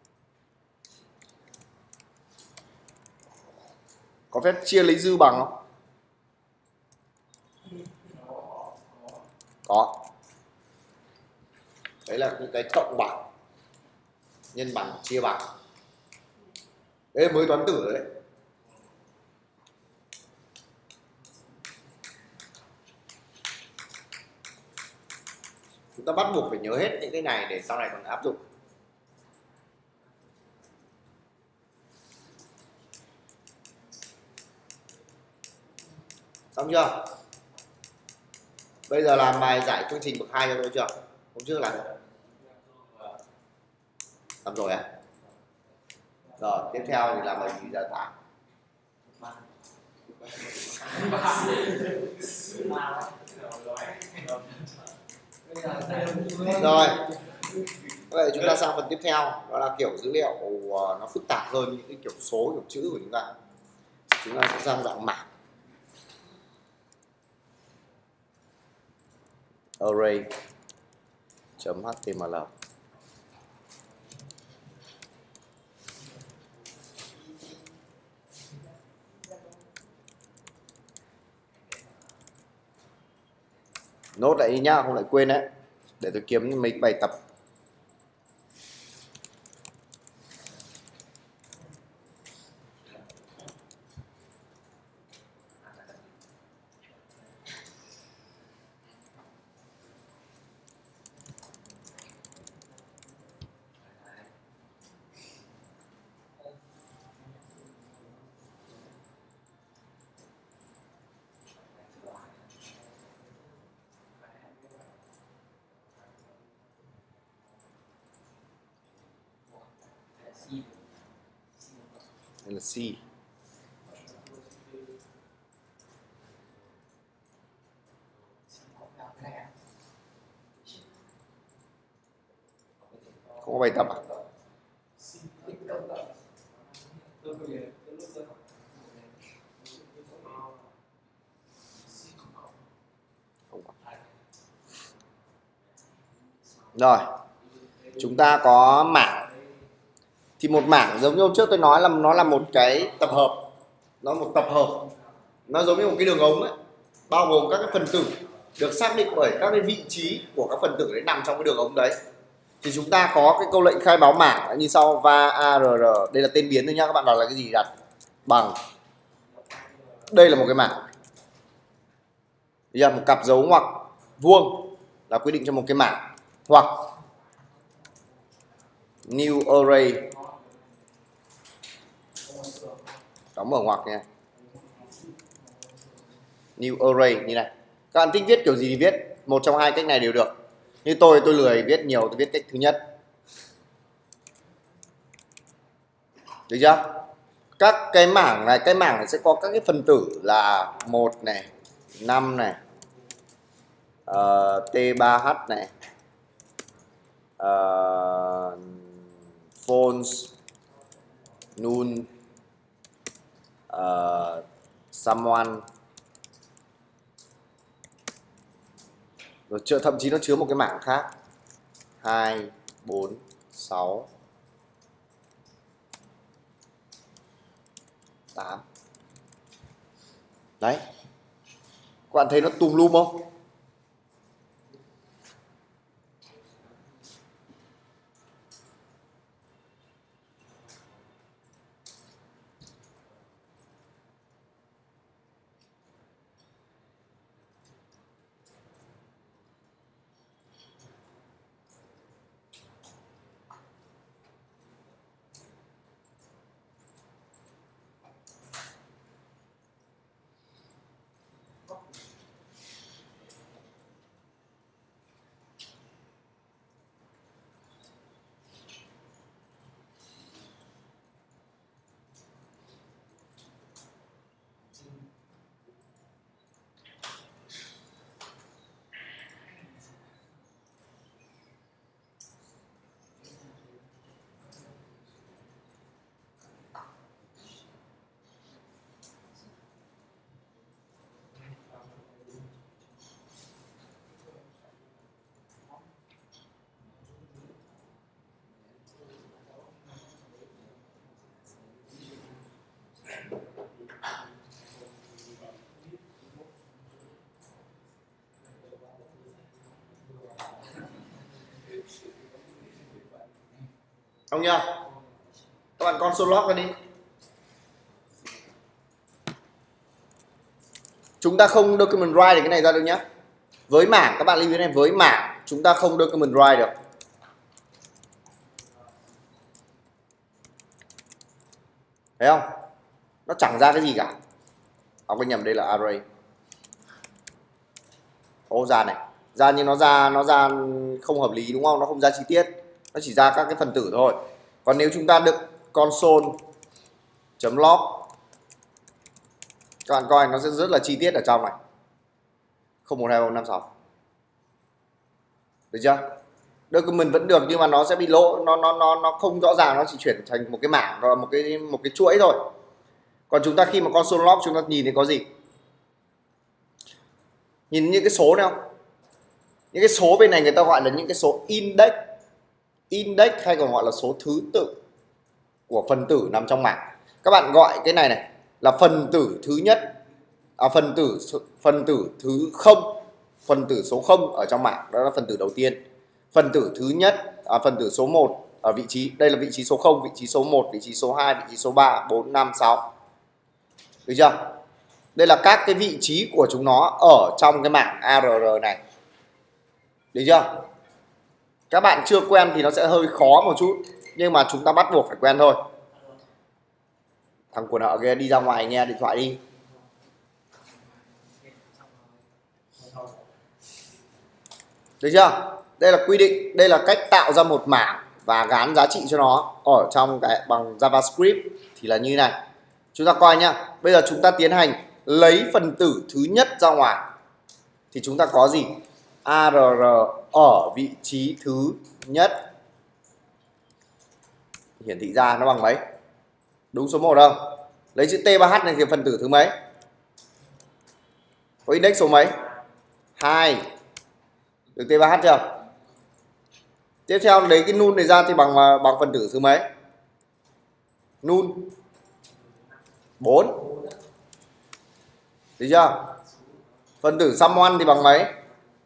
Có phép chia lấy dư bằng không? Có. Đấy là những cái cộng bằng, nhân bằng, chia bằng. Đấy là mới toán tử đấy. Chúng ta bắt buộc phải nhớ hết những cái này để sau này còn áp dụng. Xong chưa? Bây giờ làm bài giải phương trình bậc hai cho tôi chưa? Hôm trước làm làm rồi à? Rồi tiếp theo thì làm bài gì ra tải. Rồi vậy chúng ta sang phần tiếp theo, đó là kiểu dữ liệu nó phức tạp hơn, những cái kiểu số, kiểu chữ của chúng ta. Chúng ta sẽ sang dạng mảng. Array.html. Nốt lại đi nhá, không lại quên đấy, để tôi kiếm mấy bài tập. Đây là C. Không có bài tập à? Không có. Rồi, chúng ta có mảng. Thì một mảng giống như hôm trước tôi nói là nó là một cái tập hợp, nó một tập hợp, nó giống như một cái đường ống ấy, bao gồm các cái phần tử được xác định bởi các cái vị trí của các phần tử đấy nằm trong cái đường ống đấy. Thì chúng ta có cái câu lệnh khai báo mảng như sau: va arr, đây là tên biến thôi nhá, các bạn đặt là cái gì đặt bằng. Đây là một cái mảng. Bây giờ một cặp dấu ngoặc vuông là quy định cho một cái mảng, hoặc new array đóng mở ngoặc nha, new array như này. Các bạn thích viết kiểu gì thì viết, một trong hai cách này đều được. Như tôi tôi lười viết nhiều, tôi viết cách thứ nhất. Được chưa? Các cái mảng này, cái mảng này sẽ có các cái phần tử là một này, năm này, uh, T ba H này, uh, false, null, uh, someone. Rồi chưa, thậm chí nó chứa một cái mảng khác hai, bốn, sáu, tám. Đấy. Các bạn thấy nó tùm lum không? Không nhá. Các bạn console log ra đi. Chúng ta không document write được cái này ra đâu nhá. Với mảng các bạn lưu ý này, với mảng chúng ta không document write được. Thấy không? Nó chẳng ra cái gì cả. Ông có nhầm đây là array. Ô ra này, ra nhưng nó ra nó ra không hợp lý đúng không? Nó không ra chi tiết. Nó chỉ ra các cái phần tử thôi. Còn nếu chúng ta được console.log, các bạn coi nó sẽ rất là chi tiết ở trong này. không một hai ba bốn năm sáu. Được chưa? Document vẫn được nhưng mà nó sẽ bị lỗ, nó nó nó nó không rõ ràng, nó chỉ chuyển thành một cái mảng, một cái một cái chuỗi thôi. Còn chúng ta khi mà console log chúng ta nhìn thấy có gì? Nhìn những cái số này không? Những cái số bên này người ta gọi là những cái số index. Index hay còn gọi là số thứ tự của phần tử nằm trong mảng. Các bạn gọi cái này này là phần tử thứ nhất, à, phần tử phần tử thứ không, phần tử số không ở trong mảng, đó là phần tử đầu tiên. Phần tử thứ nhất, à, phần tử số một ở vị trí, đây là vị trí số không, vị trí số một, vị trí số hai, vị trí số ba, bốn, năm, sáu. Được chưa? Đây là các cái vị trí của chúng nó ở trong cái mảng a rờ rờ này. Được chưa? Các bạn chưa quen thì nó sẽ hơi khó một chút, nhưng mà chúng ta bắt buộc phải quen thôi. Thằng của nợ kia đi ra ngoài nghe điện thoại đi. Được chưa? Đây là quy định, đây là cách tạo ra một mảng và gán giá trị cho nó ở trong cái bằng JavaScript thì là như này. Chúng ta coi nhá. Bây giờ chúng ta tiến hành lấy phần tử thứ nhất ra ngoài. Thì chúng ta có gì? a rờ rờ ở vị trí thứ nhất. Hiển thị ra nó bằng mấy? Đúng số một không? Lấy chữ T ba H này thì phần tử thứ mấy? Có index số mấy? hai. Được T ba H chưa? Tiếp theo lấy cái null này ra thì bằng bằng phần tử thứ mấy? Null bốn. Được chưa? Phần tử sum one thì bằng mấy?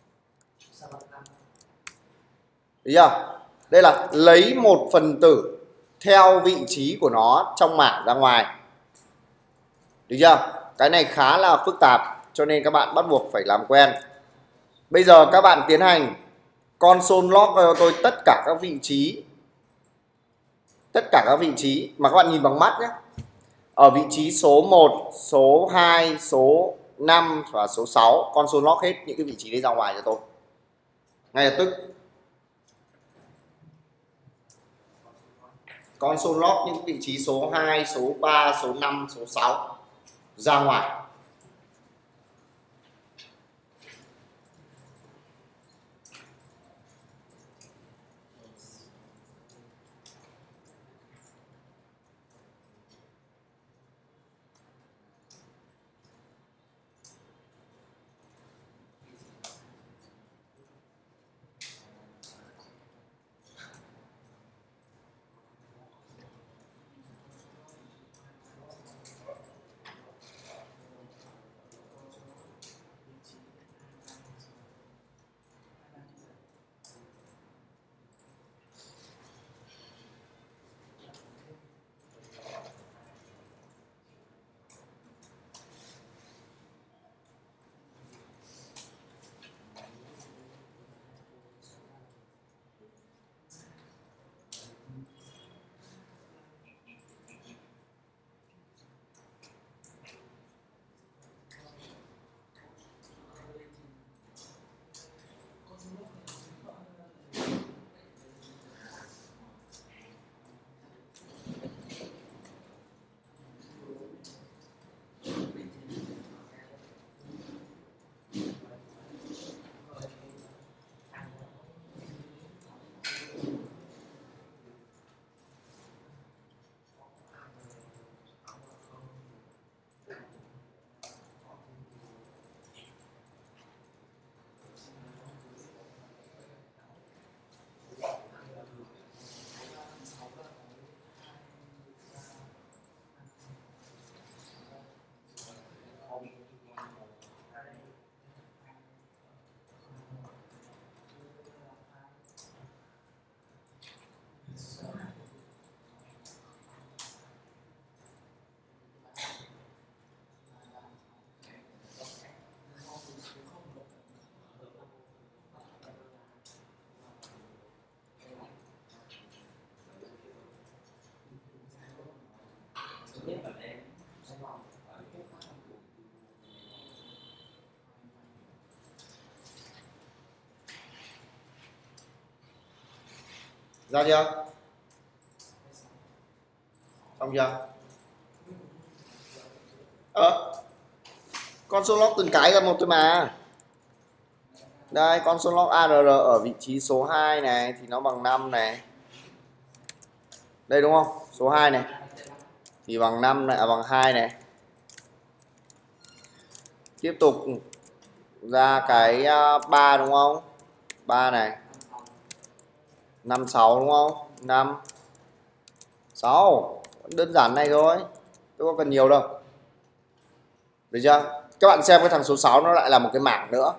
Được chưa? Đây là lấy một phần tử theo vị trí của nó trong mảng ra ngoài. Được chưa? Cái này khá là phức tạp cho nên các bạn bắt buộc phải làm quen. Bây giờ các bạn tiến hành console log cho tôi tất cả các vị trí, tất cả các vị trí mà các bạn nhìn bằng mắt nhé. Ở vị trí số một, số hai, số năm và số sáu, console log hết những cái vị trí đấy ra ngoài cho tôi. Ngay lập tức. Console log những vị trí số hai, số ba, số năm, số sáu ra ngoài. Ra chưa? Xong chưa? Ờ, con số log từng cái ra một thôi mà. Đây, con số log a rờ rờ ở vị trí số hai này thì nó bằng năm này. Đây đúng không? Số hai này thì bằng năm này, à, bằng hai này. Tiếp tục ra cái ba đúng không? ba này. năm sáu đúng không? năm sáu. Đơn giản này thôi. Tôi có cần nhiều đâu. Được chưa? Các bạn xem cái thằng số sáu nó lại là một cái mảng nữa.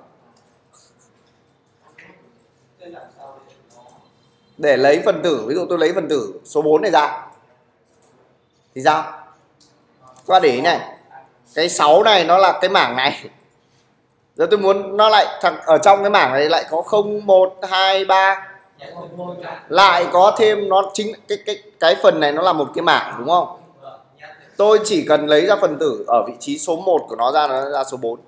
Để lấy phần tử, ví dụ tôi lấy phần tử số bốn này ra thì sao? Các bạn để ý này, cái sáu này nó là cái mảng này. Giờ tôi muốn nó lại thằng ở trong cái mảng này lại có không một hai ba, lại có thêm nó chính cái cái cái phần này nó là một cái mảng đúng không? Tôi chỉ cần lấy ra phần tử ở vị trí số một của nó ra, nó ra số bốn.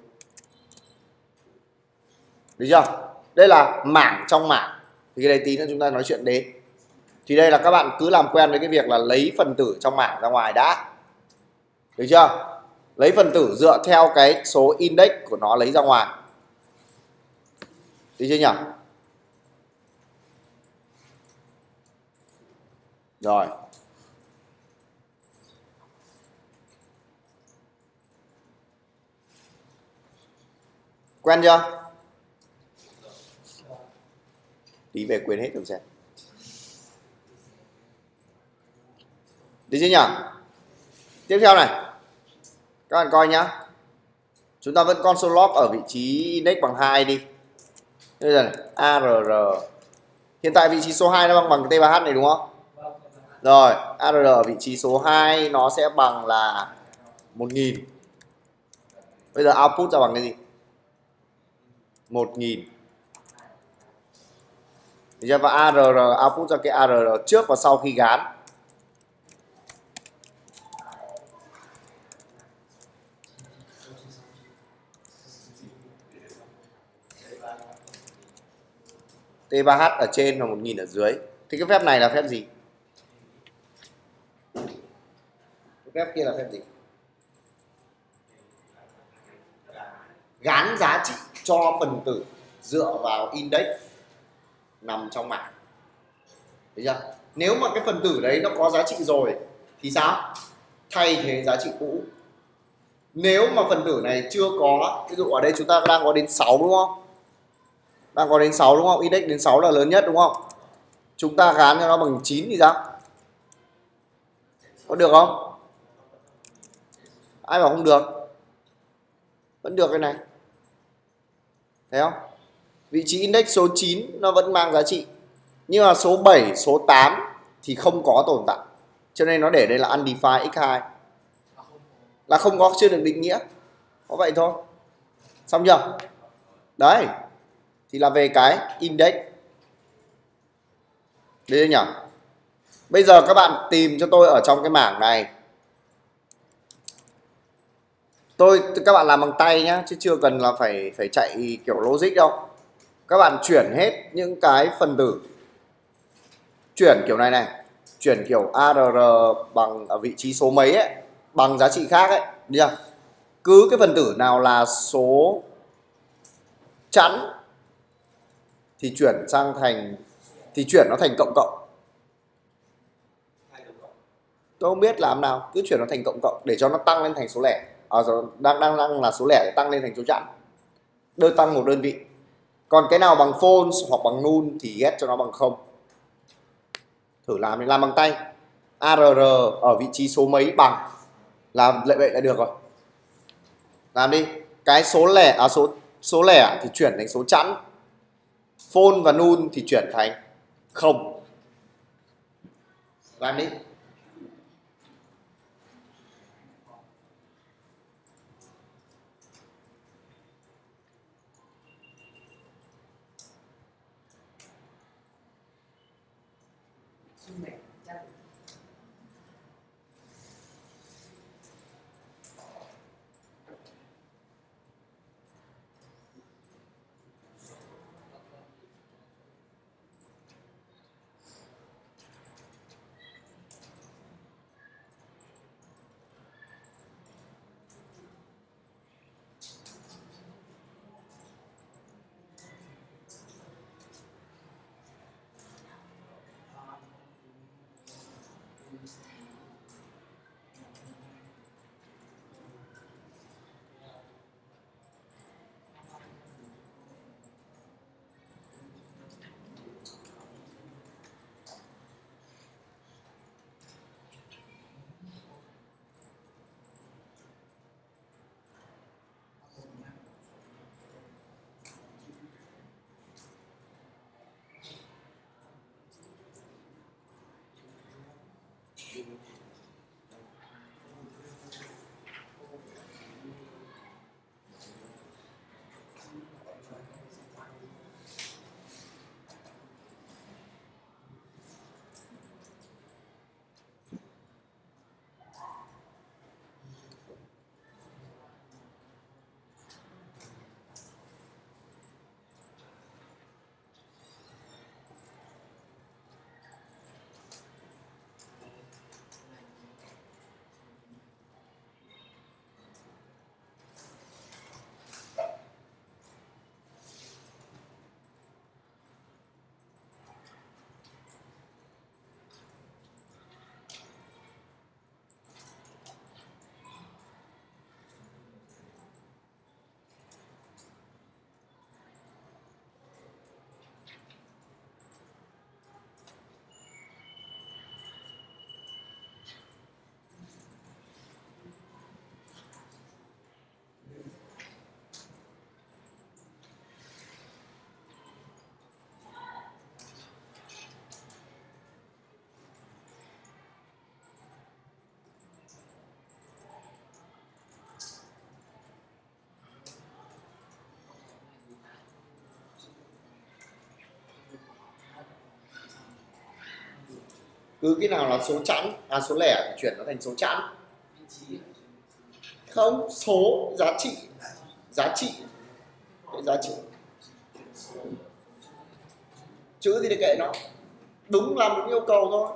Được chưa? Đây là mảng trong mảng. Thì cái này tí nữa chúng ta nói chuyện đến. Thì đây là các bạn cứ làm quen với cái việc là lấy phần tử trong mảng ra ngoài đã. Được chưa? Lấy phần tử dựa theo cái số index của nó lấy ra ngoài. Được chưa nhỉ? Rồi. Quen chưa? Tí về quên hết rồi xem. Được chưa nhỉ? Tiếp theo này, các bạn coi nhá. Chúng ta vẫn con số log ở vị trí index bằng hai đi. Bây giờ này, a rờ rờ. Hiện tại vị trí số hai nó bằng bằng T ba H này đúng không? Rồi, a rờ rờ ở vị trí số hai nó sẽ bằng là một nghìn. Bây giờ output ra bằng cái gì? một nghìn. Và a rờ rờ output ra cái a rờ rờ trước và sau khi gán. T ba H ở trên và một nghìn ở dưới. Thì cái phép này là phép gì? Cái phép kia là phép gì? Gán giá trị cho phần tử dựa vào index nằm trong mảng. Thấy chưa? Nếu mà cái phần tử đấy nó có giá trị rồi thì sao? Thay thế giá trị cũ. Nếu mà phần tử này chưa có, ví dụ ở đây chúng ta đang có đến sáu đúng không? Đang có đến sáu đúng không? Index đến sáu là lớn nhất đúng không? Chúng ta gán cho nó bằng chín thì sao? Có được không? Ai bảo không được? Vẫn được cái này. Thấy không? Vị trí index số chín nó vẫn mang giá trị. Nhưng mà số bảy, số tám thì không có tồn tại. Cho nên nó để đây là undefined x hai. Là không có, chưa được định nghĩa. Có vậy thôi. Xong chưa? Đấy. Thì là về cái index. Đấy nhỉ? Bây giờ các bạn tìm cho tôi ở trong cái mảng này. Tôi các bạn làm bằng tay nhá, chứ chưa cần là phải phải chạy kiểu logic đâu. Các bạn chuyển hết những cái phần tử, chuyển kiểu này này, chuyển kiểu a rờ rờ bằng ở vị trí số mấy ấy, bằng giá trị khác ấy, được chưa? Cứ cái phần tử nào là số chẵn thì chuyển sang thành thì chuyển nó thành cộng cộng. Tôi không biết làm nào, cứ chuyển nó thành cộng cộng để cho nó tăng lên thành số lẻ. À, đang đang đang là số lẻ để tăng lên thành số chẵn. Đơn tăng một đơn vị. Còn cái nào bằng false hoặc bằng null thì ghét cho nó bằng không. Thử làm đi, làm bằng tay. a rờ rờ ở vị trí số mấy bằng, làm lệ vậy là được rồi. Làm đi. Cái số lẻ à số số lẻ thì chuyển thành số chẵn. False và null thì chuyển thành không. Làm đi. Cứ cái nào là số chẵn, à số lẻ thì chuyển nó thành số chẵn. Không, số giá trị, giá trị, cái giá trị. Chữ thì để kệ nó, đúng làm đúng yêu cầu thôi.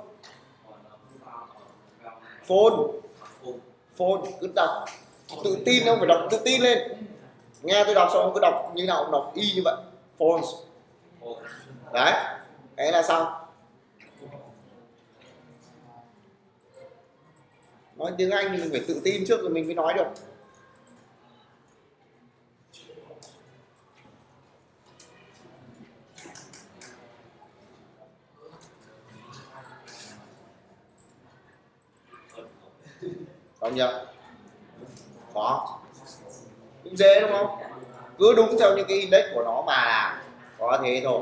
Phone, phone cứ đọc tự tin, không phải đọc tự tin lên. Nghe tôi đọc xong cứ đọc như nào cũng đọc y như vậy. Phone. Đấy, đấy là xong. Nói tiếng Anh thì mình phải tự tin trước rồi mình mới nói được. Không nhớ? Có. Cũng dễ đúng không? Cứ đúng theo những cái index của nó mà làm. Có thế thôi.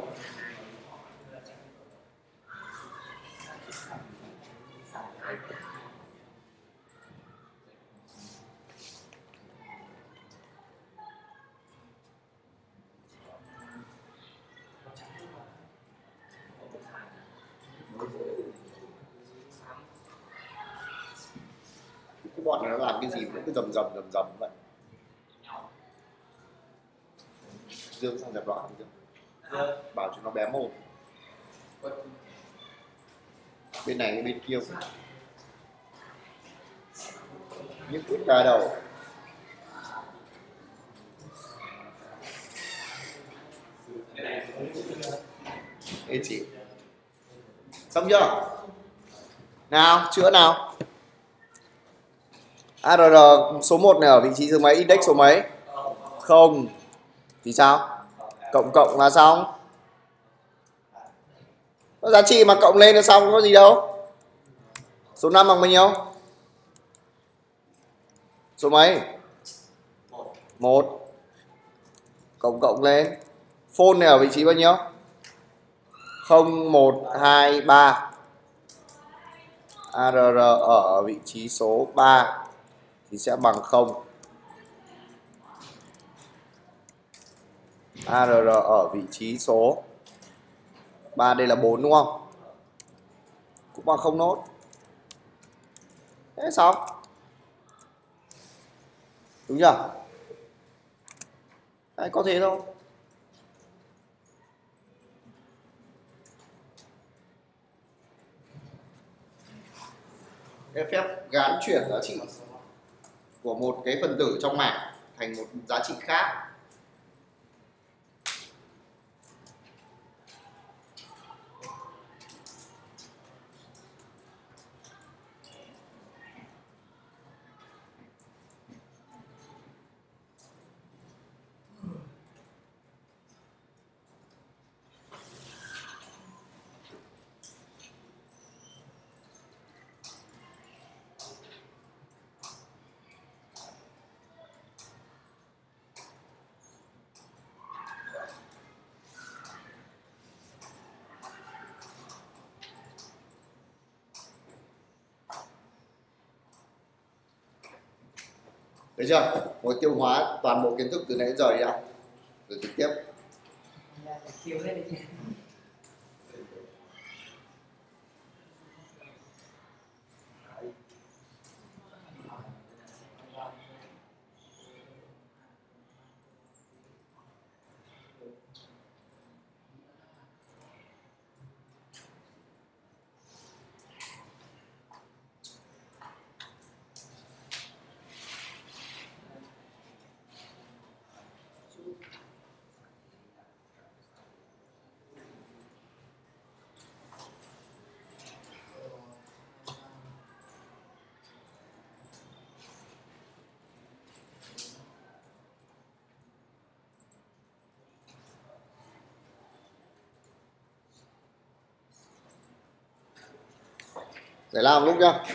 Cái bọn này nó làm cái gì cũng cứ rầm rầm rầm rầm vậy. Dương sang dẹp loạn Dương. Bảo cho nó bé mồm. Bên này bên kia những cái cà đầu. Ê chị. Xong chưa? Nào, chữa nào. a rờ rờ số một này ở vị trí số mấy, index số mấy? Không. Thì sao? Cộng cộng là xong. Có giá trị mà cộng lên là xong, có gì đâu. Số năm bằng bao nhiêu? Số mấy? một. Cộng cộng lên. Phone này ở vị trí bao nhiêu? không, một, hai, ba. a rờ rờ ở vị trí số ba thì sẽ bằng không. a rờ rờ ở vị trí số ba, đây là bốn đúng không? Cũng bằng không nốt. Thế xong. Đúng chưa? Đấy, có thế thôi. Cái phép gán chuyển giá trị của một cái phần tử trong mảng thành một giá trị khác. Được chưa? Ngồi tiêu hóa toàn bộ kiến thức từ nãy đến giờ đi đã. Rồi trực tiếp. Kêu lên đi. Giải lao một lúc nhá.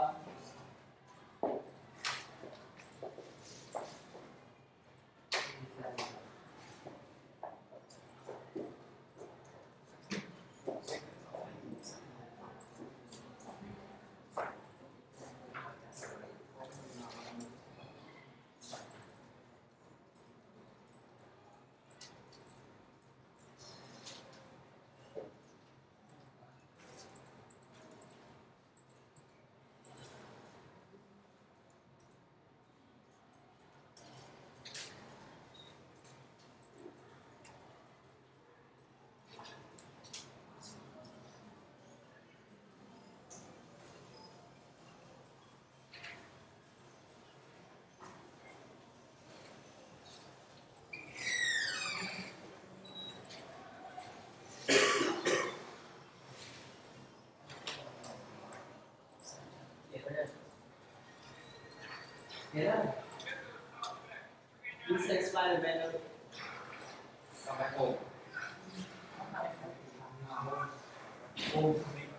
Thế đó. You say Spider-Man. Xong cái cổ. Ôm.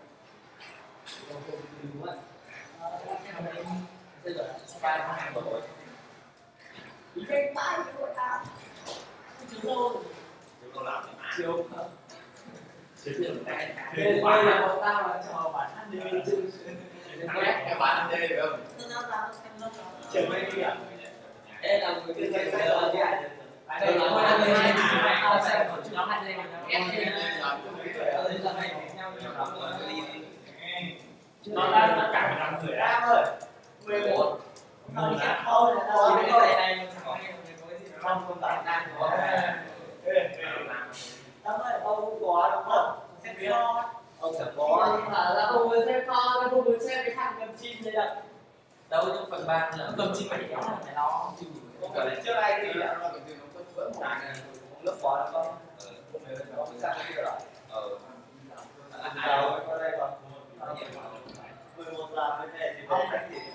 Cái tay của ta. Chúng tôi. Chúng tôi làm Chiếu không? Chiếu được cái. Đây là một tao là cho bản thân đi chứ. cái bạn đây được không? Chờ mấy đi ạ? Đây là một cái cái cái cái cái đây là một cái cái cái xem của chúng nó hai đây em là này nhau nó đã tất cả mười lăm người đã ơi mười một không chắc thôi là cái này này không không tải đang có ông ơi ông có đúng không xem có ông sẽ có nhưng mà là ông muốn xem con ông muốn xem cái thằng cầm chim đây ạ đâu trong phần ba nữa cầm chim mày kéo này nó không phải trước ai thì là nó từ nó vẫn vẫn một lớp phó là không không phải nó sang cái kia rồi ờ đâu có đây còn mười một giờ mới về thì không phải gì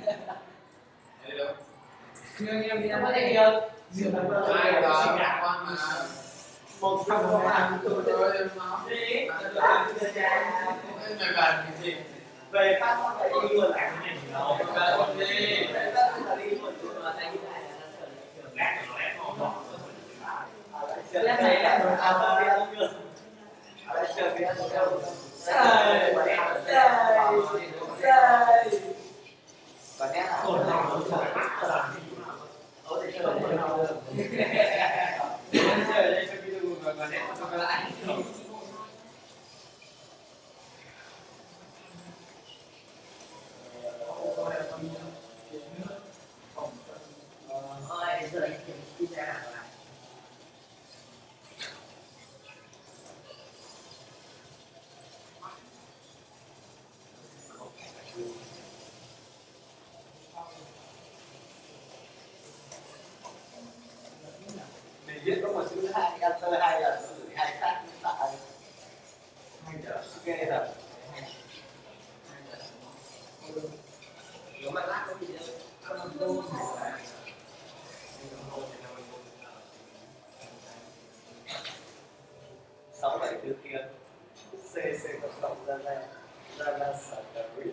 chưa em đi ăn cái kia dựa vào ai cái đó sinh nhật quan mà một trăm không làm tôi tôi đi người bạn cái gì về phát xong lại đi luôn lại cái này đâu bạn đi đi một chút mà thành cái này là nó trở lại trường lát nó lát nó lát này là đồ ao tao đi ăn chưa ở đây chờ đi ăn đâu sai sai sai và nét là ổn lòng nó phải bắt là ở đây chờ đi đâu được chờ đây cho video và và nét cho cái lại ơi giờ này kiểm tra nào lại mình biết có một chữ hai ăn tơ hai lần hai khác tại hai giờ ghê rồi nếu mà lát có gì đâu không đâu sáu bảy thứ kia c c cộng cộng ra ra ra ra sở quý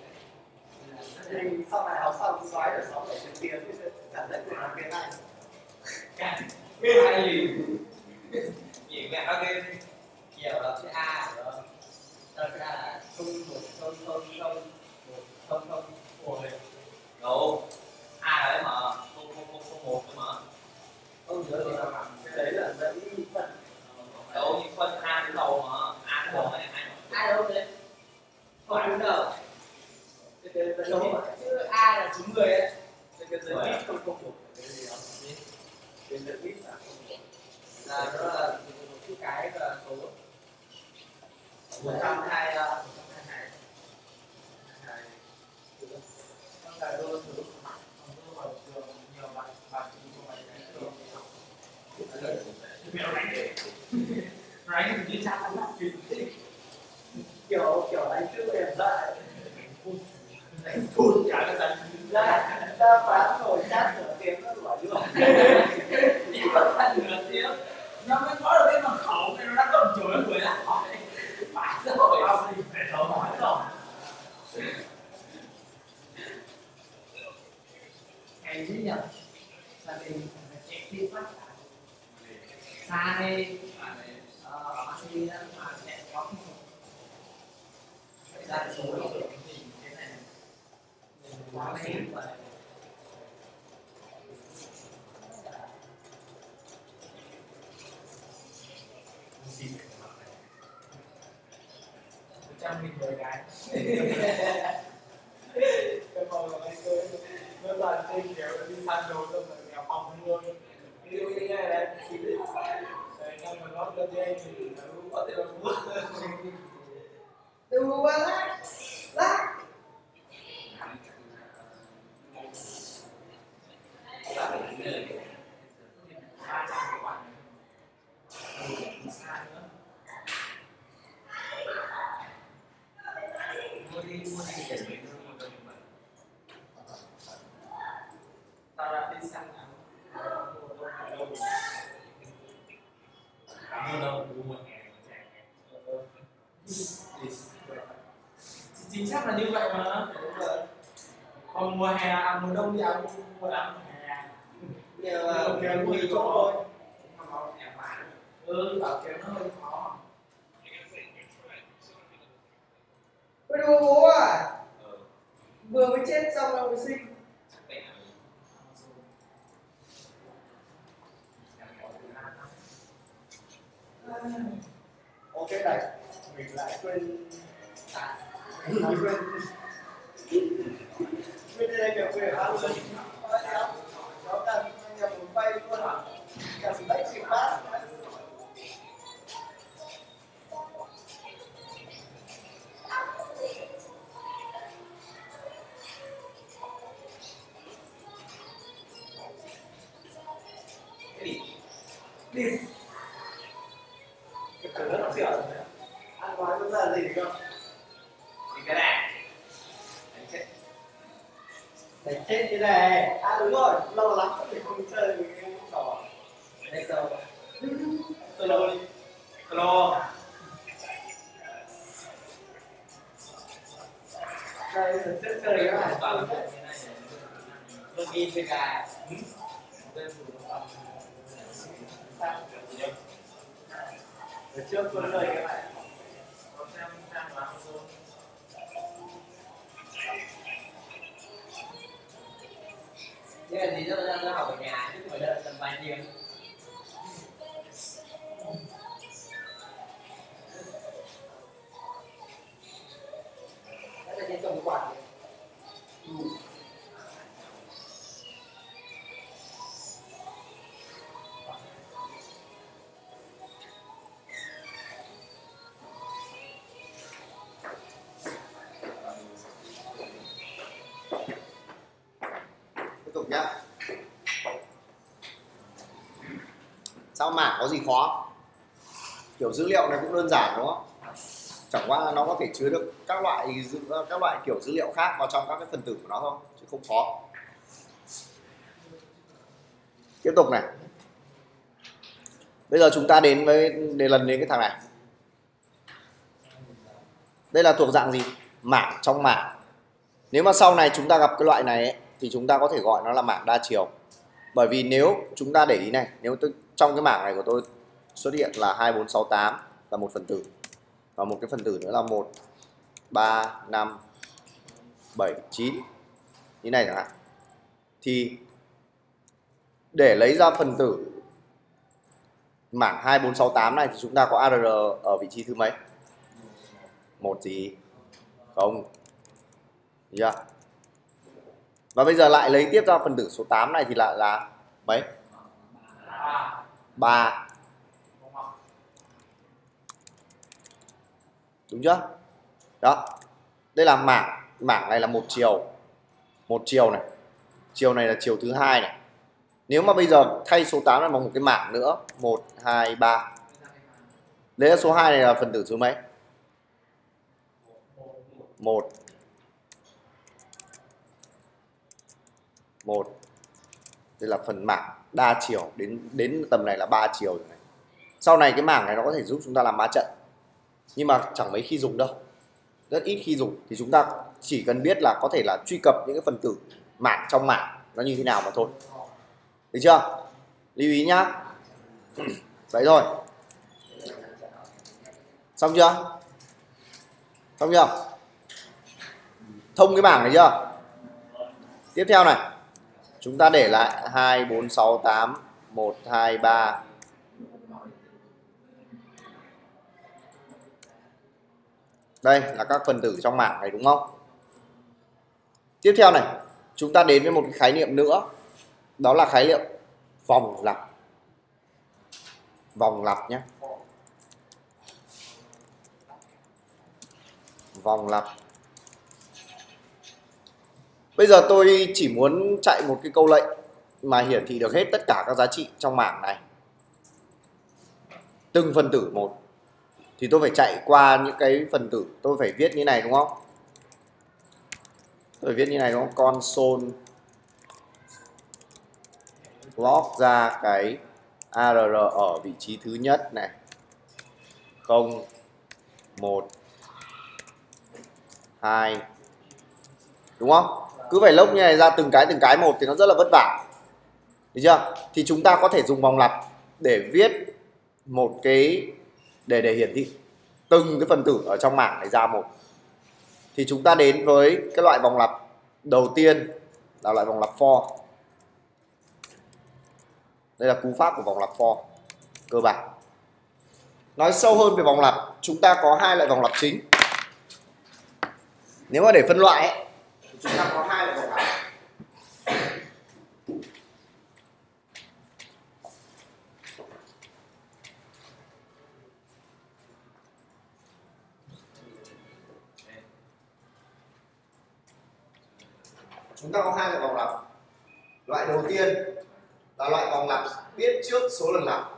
nhưng sau này học xong xoáy ở sáu bảy thứ kia thì sẽ cảm giác của nó cái này cái này gì gì mẹ nó game nhiều đó chữ a rồi đó đó chữ a là không một không không không một không không ôi đâu a là m ai đâu đấy không đúng đâu cái số chữ A là số mười ấy cái giới bit không không một cái gì đó cái giới bit là là nó là chữ cái và số một trăm hai một trăm hai hai con gà đô thử không có vào trường nhiều bạn bạn không phải cái trường mèo đánh đấy đánh như cha ăn kiểu kiểu đánh chữ đẹp lại đánh phun cả cái đánh ra ta phán rồi chát nửa tiếng nó đuổi luôn đi vào ăn nửa tiếng nó mới có được cái mật khẩu này nó đã cầm chổi đuổi lại hỏi phải rồi ông thì phải thấu hỏi rồi ngày thứ nhật gia đình chạy đi phát xa đi ờ đi mà chạy có ra số lượng thì thế này quá hết vậy trăm nghìn mười cái cái màu là anh cười nó toàn trên kiểu đi săn đồ xong rồi nghèo phòng luôn ví dụ như này này đấy nhưng mà nó lên dây thì nó có thể là mua từ mua lát lát tao đã đi săn áo mua đâu mua một ngày chính xác là như vậy mà còn mùa hè à mùa đông thì áo mua áo hè nhưng mà kéo mua chỗ thôi ừ bảo kéo nó hơi khó cái đồ bố à vừa mới chết xong đâu mới sinh ok này mình lại quên à mình lại quên quên đây kiểu quên ăn luôn cháu cần nhập một phay luôn cần bảy triệu bát đi cái cửa nó sửa rồi ăn nói có ra gì không thì cái này đánh chết đánh chết cái này à đúng rồi lâu lắm thì không chơi cái trò đây rồi solo đi solo đây là chơi chơi cái này toàn là login với cái ở trước con lời các bạn có xem trang báo không thế là gì cho nó học ở nhà chứ không phải đợi tầm vài tiếng đó là trên tổng quản ừ. Nhá. Sao mảng có gì khó? Kiểu dữ liệu này cũng đơn giản đúng không? Chẳng qua nó có thể chứa được các loại dữ, các loại kiểu dữ liệu khác vào trong các cái phần tử của nó thôi, chứ không khó. Tiếp tục này. Bây giờ chúng ta đến với để lần đến cái thằng này. Đây là thuộc dạng gì? Mảng trong mảng. Nếu mà sau này chúng ta gặp cái loại này ấy, thì chúng ta có thể gọi nó là mảng đa chiều. Bởi vì nếu chúng ta để ý này, nếu tôi, trong cái mảng này của tôi xuất hiện là hai bốn sáu tám là một phần tử, và một cái phần tử nữa là một ba năm bảy chín như này chẳng hạn, thì để lấy ra phần tử mảng hai bốn sáu tám này thì chúng ta có a rờ ở vị trí thứ mấy? một gì? Không. Được chưa? Và bây giờ lại lấy tiếp ra phần tử số tám này thì lại là mấy? ba. Đúng chưa? Đó. Đây là mảng, mảng này là một chiều. Một chiều này. Chiều này là chiều thứ hai này. Nếu mà bây giờ thay số tám này bằng một cái mảng nữa, một, hai, ba. Đấy là số hai này là phần tử số mấy? một. một. Đây là phần mảng đa chiều, đến đến tầm này là ba chiều rồi này. Sau này cái mảng này nó có thể giúp chúng ta làm ma trận. Nhưng mà chẳng mấy khi dùng đâu. Rất ít khi dùng, thì chúng ta chỉ cần biết là có thể là truy cập những cái phần tử mảng trong mảng nó như thế nào mà thôi. Được chưa? Lưu ý nhá. Vậy thôi. Xong chưa? Xong chưa? Thông cái bảng này chưa? Tiếp theo này, chúng ta để lại hai, bốn, sáu, tám, một, hai, ba. Đây là các phần tử trong bảng này đúng không? Tiếp theo này, chúng ta đến với một cái khái niệm nữa. Đó là khái niệm vòng lặp. Vòng lặp nhé. Vòng lặp. Bây giờ tôi chỉ muốn chạy một cái câu lệnh mà hiển thị được hết tất cả các giá trị trong bảng này, từng phần tử một, thì tôi phải chạy qua những cái phần tử. Tôi phải viết như này đúng không? Tôi phải viết như này đúng không? Console log ra cái a rờ rờ ở vị trí thứ nhất này, không, một, hai, đúng không? Cứ phải lốc như này ra từng cái từng cái một thì nó rất là vất vả. Được chưa? Thì chúng ta có thể dùng vòng lặp để viết một cái, để để hiển thị từng cái phần tử ở trong mảng này ra một. Thì chúng ta đến với cái loại vòng lặp đầu tiên là loại vòng lặp for. Đây là cú pháp của vòng lặp for cơ bản. Nói sâu hơn về vòng lặp, chúng ta có hai loại vòng lặp chính. Nếu mà để phân loại ấy, chúng ta có hai loại vòng lặp. Chúng ta có hai loại vòng lặp. Loại đầu tiên là loại vòng lặp biết trước số lần lặp.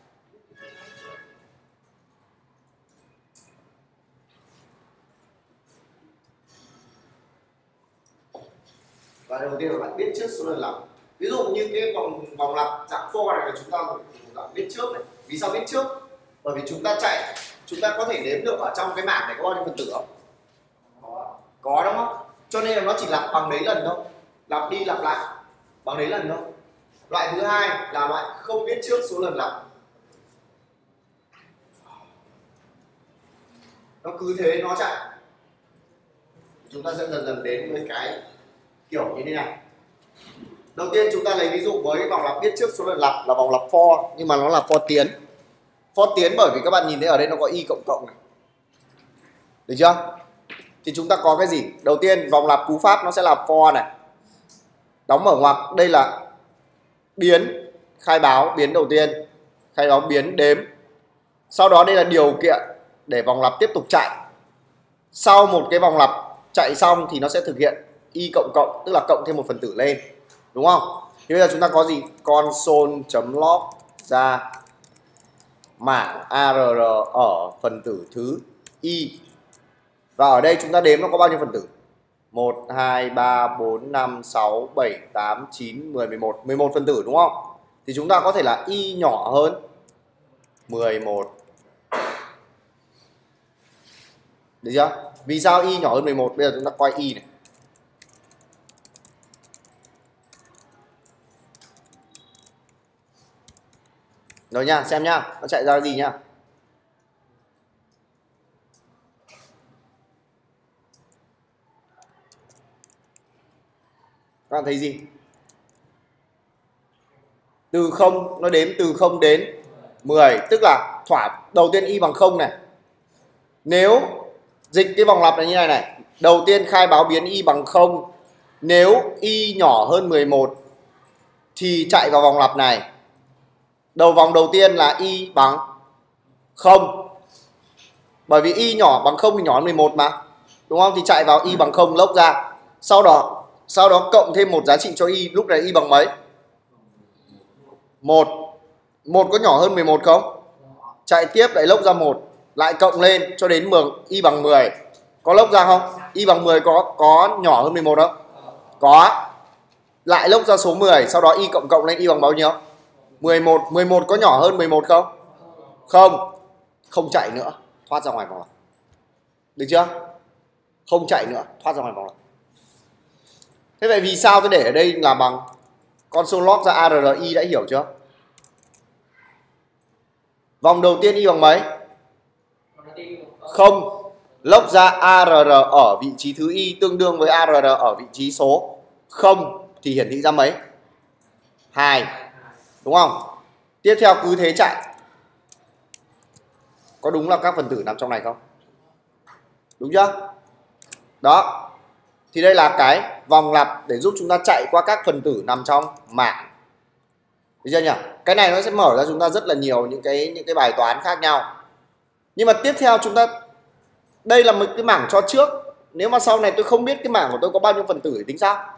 Loại đầu tiên là bạn biết trước số lần lặp. Ví dụ như cái vòng vòng lặp dạng for này là chúng ta dạng biết trước này. Vì sao biết trước? Bởi vì chúng ta chạy, chúng ta có thể đếm được ở trong cái mảng này có bao nhiêu phần tử không? Có. Có đúng không? Cho nên là nó chỉ lặp bằng đấy lần thôi. Lặp đi lặp lại bằng đấy lần thôi. Loại thứ hai là loại không biết trước số lần lặp. Nó cứ thế nó chạy. Chúng ta sẽ dần dần đến với cái kiểu như thế này. Đầu tiên chúng ta lấy ví dụ với vòng lặp biết trước số lần lặp là vòng lặp for, nhưng mà nó là for tiến. For tiến bởi vì các bạn nhìn thấy ở đây nó có y cộng cộng này. Được chưa? Thì chúng ta có cái gì? Đầu tiên vòng lặp cú pháp nó sẽ là for này. Đóng mở ngoặc, đây là biến, khai báo biến đầu tiên, khai báo biến đếm. Sau đó đây là điều kiện để vòng lặp tiếp tục chạy. Sau một cái vòng lặp chạy xong thì nó sẽ thực hiện y cộng cộng, tức là cộng thêm một phần tử lên. Đúng không? Thì bây giờ chúng ta có gì? Console.log ra mảng a rờ rờ ở phần tử thứ y. Và ở đây chúng ta đếm nó có bao nhiêu phần tử? một, hai, ba, bốn, năm, sáu, bảy, tám, chín, mười, mười một. mười một phần tử đúng không? Thì chúng ta có thể là y nhỏ hơn mười một. Được chưa? Vì sao y nhỏ hơn mười một? Bây giờ chúng ta coi y này. Rồi nha, xem nha, nó chạy ra gì nha. Các bạn thấy gì? Từ không, nó đếm từ không đến mười, tức là thỏa đầu tiên y bằng không này. Nếu dịch cái vòng lặp này như này này. Đầu tiên khai báo biến y bằng không. Nếu y nhỏ hơn mười một thì chạy vào vòng lặp này. Đầu vòng đầu tiên là y bằng không. Bởi vì y nhỏ bằng không thì nhỏ hơn mười một mà. Đúng không? Thì chạy vào y bằng không lốc ra. Sau đó sau đó cộng thêm một giá trị cho y, lúc này y bằng mấy? một. một có nhỏ hơn mười một không? Chạy tiếp lại lốc ra một, lại cộng lên cho đến y bằng mười. Có lốc ra không? Y bằng mười có có nhỏ hơn mười một không? Có. Lại lốc ra số mười, sau đó y cộng cộng lên y bằng bao nhiêu? mười một. mười một có nhỏ hơn mười một không? Không. Không chạy nữa, thoát ra ngoài vòng lặp. Được chưa? Không chạy nữa, thoát ra ngoài vòng lặp. Thế vậy vì sao tôi để ở đây là bằng console log ra a rờ rờ i, đã hiểu chưa? Vòng đầu tiên y bằng mấy? Không. Log ra a rờ rờ ở vị trí thứ y tương đương với a rờ rờ ở vị trí số không thì hiển thị ra mấy? hai. Đúng không? Tiếp theo cứ thế chạy. Có đúng là các phần tử nằm trong này không? Đúng chưa? Đó. Thì đây là cái vòng lặp để giúp chúng ta chạy qua các phần tử nằm trong mạng. Được chưa nhỉ? Cái này nó sẽ mở ra chúng ta rất là nhiều những cái những cái bài toán khác nhau. Nhưng mà tiếp theo chúng ta, đây là một cái mảng cho trước. Nếu mà sau này tôi không biết cái mảng của tôi có bao nhiêu phần tử thì tính sao?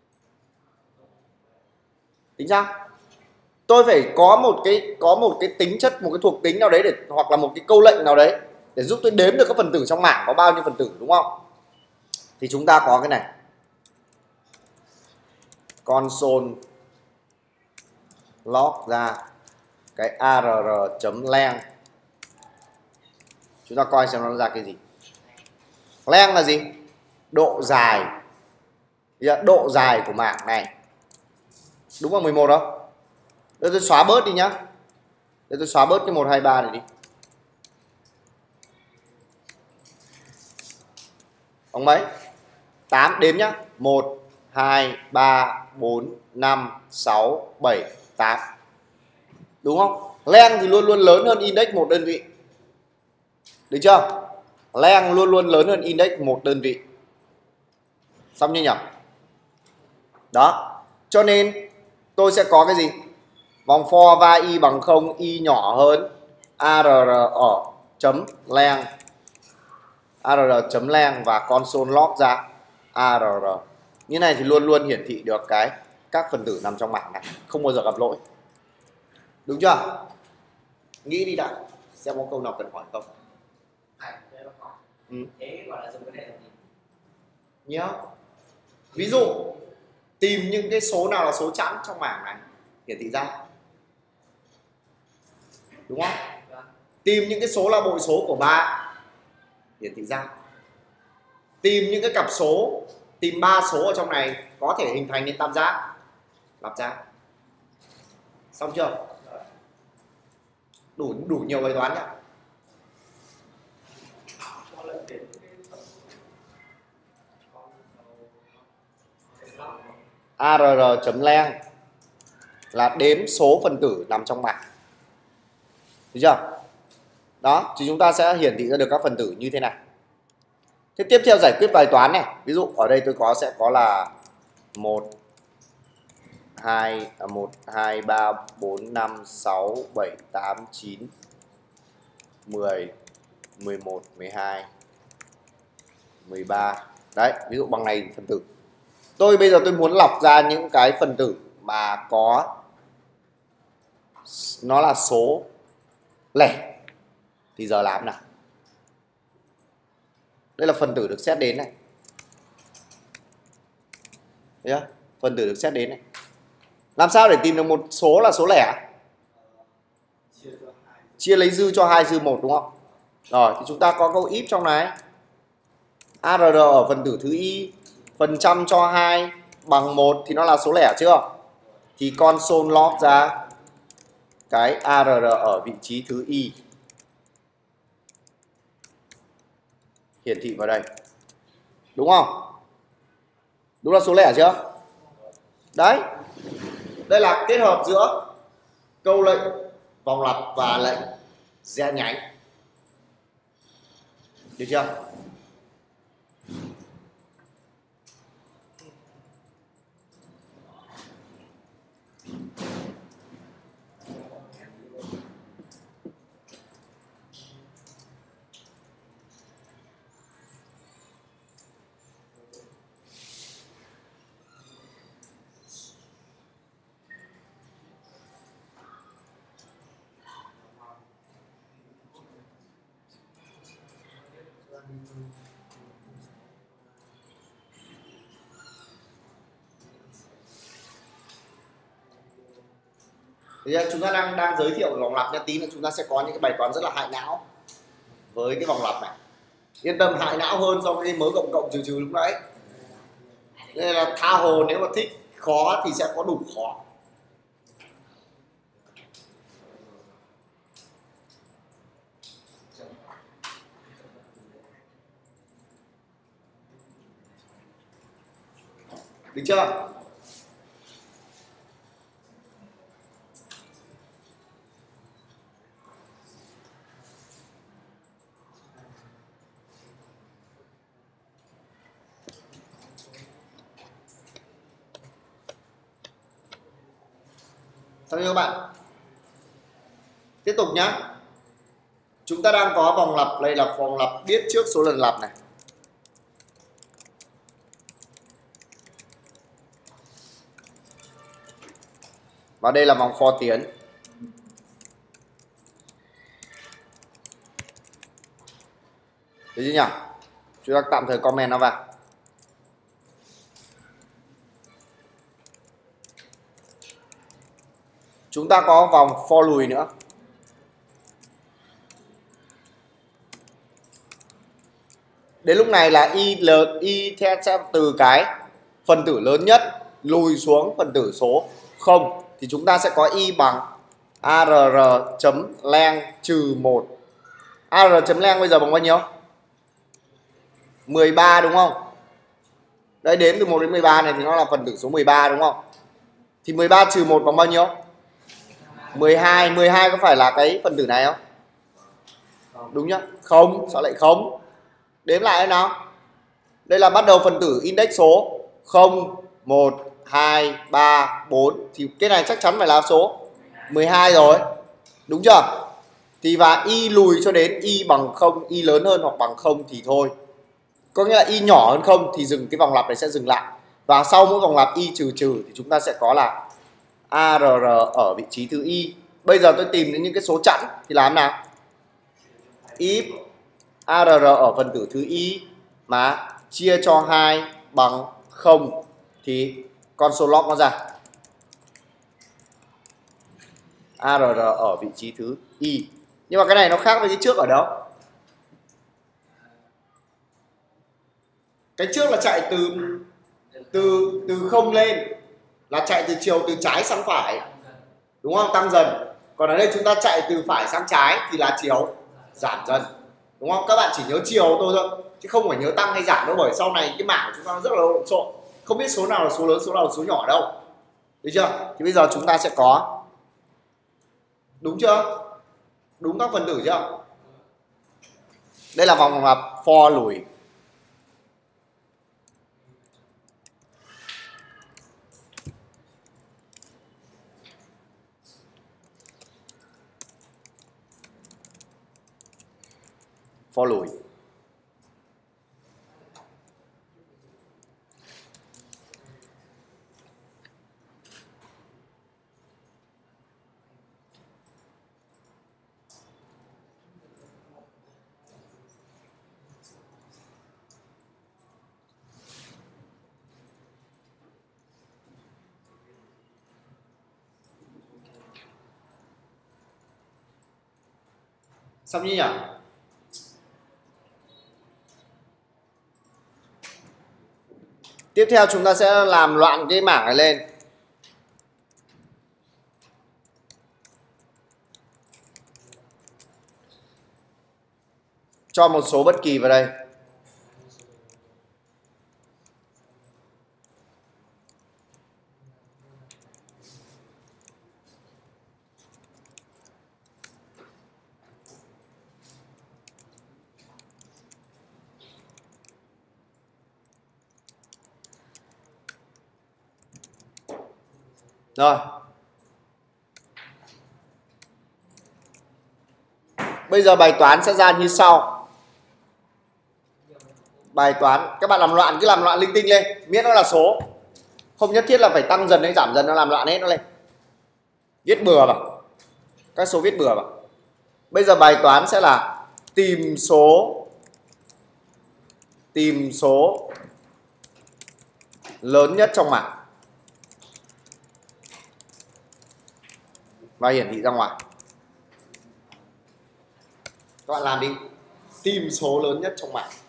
Tính sao? Tôi phải có một cái có một cái tính chất, một cái thuộc tính nào đấy để, hoặc là một cái câu lệnh nào đấy để giúp tôi đếm được các phần tử trong mảng có bao nhiêu phần tử, đúng không? Thì chúng ta có cái này. Console log ra cái arr.length. Chúng ta coi xem nó ra cái gì. Length là gì? Độ dài. Độ dài của mảng này. Đúng là mười một không? Để tôi xóa bớt đi nhá. Để tôi xóa bớt cái một hai ba này đi. Bằng mấy? tám đếm nhá. một, hai, ba, bốn, năm, sáu, bảy, tám. Đúng không? Length thì luôn luôn lớn hơn index một đơn vị. Được chưa? Length luôn luôn lớn hơn index một đơn vị. Xong như nhỉ? Đó. Cho nên tôi sẽ có cái gì? Vòng for va y bằng không, y nhỏ hơn arr ở chấm length. arr chấm length và console log ra arr. Như này thì luôn luôn hiển thị được cái các phần tử nằm trong mảng này, không bao giờ gặp lỗi. Đúng chưa? Nghĩ đi đã, xem có câu nào cần hỏi không? Ừ. Nhớ. Ví dụ tìm những cái số nào là số chẵn trong mảng này hiển thị ra. Đúng không? Tìm những cái số là bội số của ba hiển thị ra. Tìm những cái cặp số, tìm ba số ở trong này có thể hình thành nên tam giác, lặp ra. Xong chưa? Đủ đủ nhiều bài toán nhá. arr.length là đếm số phần tử nằm trong mảng. Được chưa? Đó, thì chúng ta sẽ hiển thị ra được các phần tử như thế này. Thế tiếp theo giải quyết bài toán này. Ví dụ ở đây tôi có sẽ có là một, hai, một, hai, ba, bốn, năm, sáu, bảy, tám, chín, mười, mười một, mười hai, mười ba. Đấy, ví dụ bằng này phần tử. Tôi bây giờ tôi muốn lọc ra những cái phần tử mà có nó là số lẻ thì giờ làm nào? Đây là phần tử được xét đến này. Thấy chưa? Phần tử được xét đến này. Làm sao để tìm được một số là số lẻ? Chia lấy dư cho hai dư một, đúng không? Rồi thì chúng ta có câu if trong này. arr ở phần tử thứ y phần trăm cho hai bằng một thì nó là số lẻ chưa? Thì console log ra cái arr ở vị trí thứ y hiển thị vào đây. Đúng không? Đúng là số lẻ chưa? Đấy. Đây là kết hợp giữa câu lệnh vòng lặp và lệnh re nhánh. Được chưa? Thì chúng ta đang đang giới thiệu về vòng lặp nha, tí nữa chúng ta sẽ có những cái bài toán rất là hại não với cái vòng lặp này. Yên tâm, hại não hơn so với cái mớ cộng cộng trừ trừ lúc nãy. Nên là tha hồ, nếu mà thích khó thì sẽ có đủ khó. Được chưa? Xong chưa các bạn? Tiếp tục nhá. Chúng ta đang có vòng lặp, đây là vòng lặp biết trước số lần lặp này. Và đây là vòng for tiến. Được chưa nhỉ? Chúng ta tạm thời comment nó vào. Chúng ta có vòng for lùi nữa. Đến lúc này là y lớn, y theo từ cái phần tử lớn nhất lùi xuống phần tử số không thì chúng ta sẽ có y bằng arr chấm length trừ một. Arr chấm length bây giờ bằng bao nhiêu? mười ba đúng không? Đấy, đếm từ một đến mười ba này thì nó là phần tử số mười ba đúng không? Thì mười ba trừ một bằng bao nhiêu? mười hai. mười hai có phải là cái phần tử này không? Đúng nhá. Không, sao lại không? Đếm lại nào. Đây là bắt đầu phần tử index số không, một, hai, ba, bốn. Thì cái này chắc chắn phải là số mười hai rồi. Đúng chưa? Thì và y lùi cho đến y bằng không, y lớn hơn hoặc bằng không thì thôi. Có nghĩa là y nhỏ hơn không thì dừng, cái vòng lặp này sẽ dừng lại. Và sau mỗi vòng lặp y trừ trừ thì chúng ta sẽ có là arr ở vị trí thứ y. Bây giờ tôi tìm đến những cái số chẵn thì làm nào? If arr ở phần tử thứ y mà chia cho hai bằng không thì con số log nó ra. Arr ở vị trí thứ y. Nhưng mà cái này nó khác với cái trước ở đâu? Cái trước là chạy từ từ từ không lên, là chạy từ chiều từ trái sang phải, đúng không? Tăng dần. Còn ở đây chúng ta chạy từ phải sang trái thì là chiều giảm dần, đúng không? Các bạn chỉ nhớ chiều tôi thôi chứ không phải nhớ tăng hay giảm đâu, bởi sau này cái mảng của chúng ta rất là lộn xộn, không biết số nào là số lớn, số nào là số nhỏ đâu. Được chưa? Thì bây giờ chúng ta sẽ có, đúng chưa? Đúng các phần tử chưa? Đây là vòng lặp for lùi. For lùi. Xong như nhỉ? Tiếp theo chúng ta sẽ làm loạn cái mảng này lên. Cho một số bất kỳ vào đây. Rồi. Bây giờ bài toán sẽ ra như sau. Bài toán các bạn làm loạn, cứ làm loạn linh tinh lên, miễn nó là số. Không nhất thiết là phải tăng dần hay giảm dần, nó làm loạn hết nó lên. Viết bừa vào. Các số viết bừa vào. Bây giờ bài toán sẽ là tìm số tìm số lớn nhất trong mảng và hiển thị ra ngoài. Các bạn làm đi. Tìm số lớn nhất trong mảng.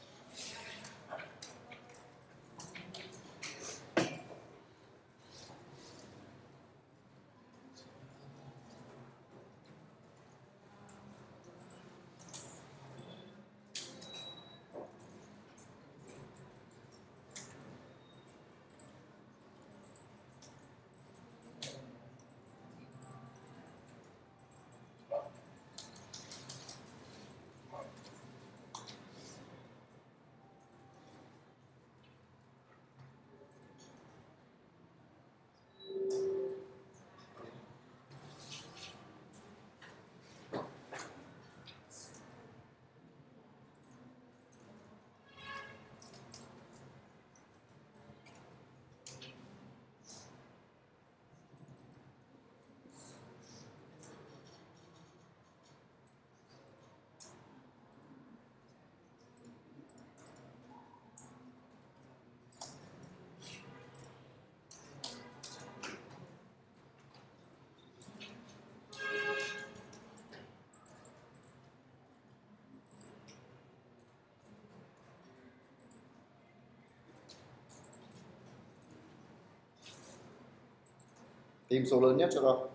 Tìm số lớn nhất cho tôi.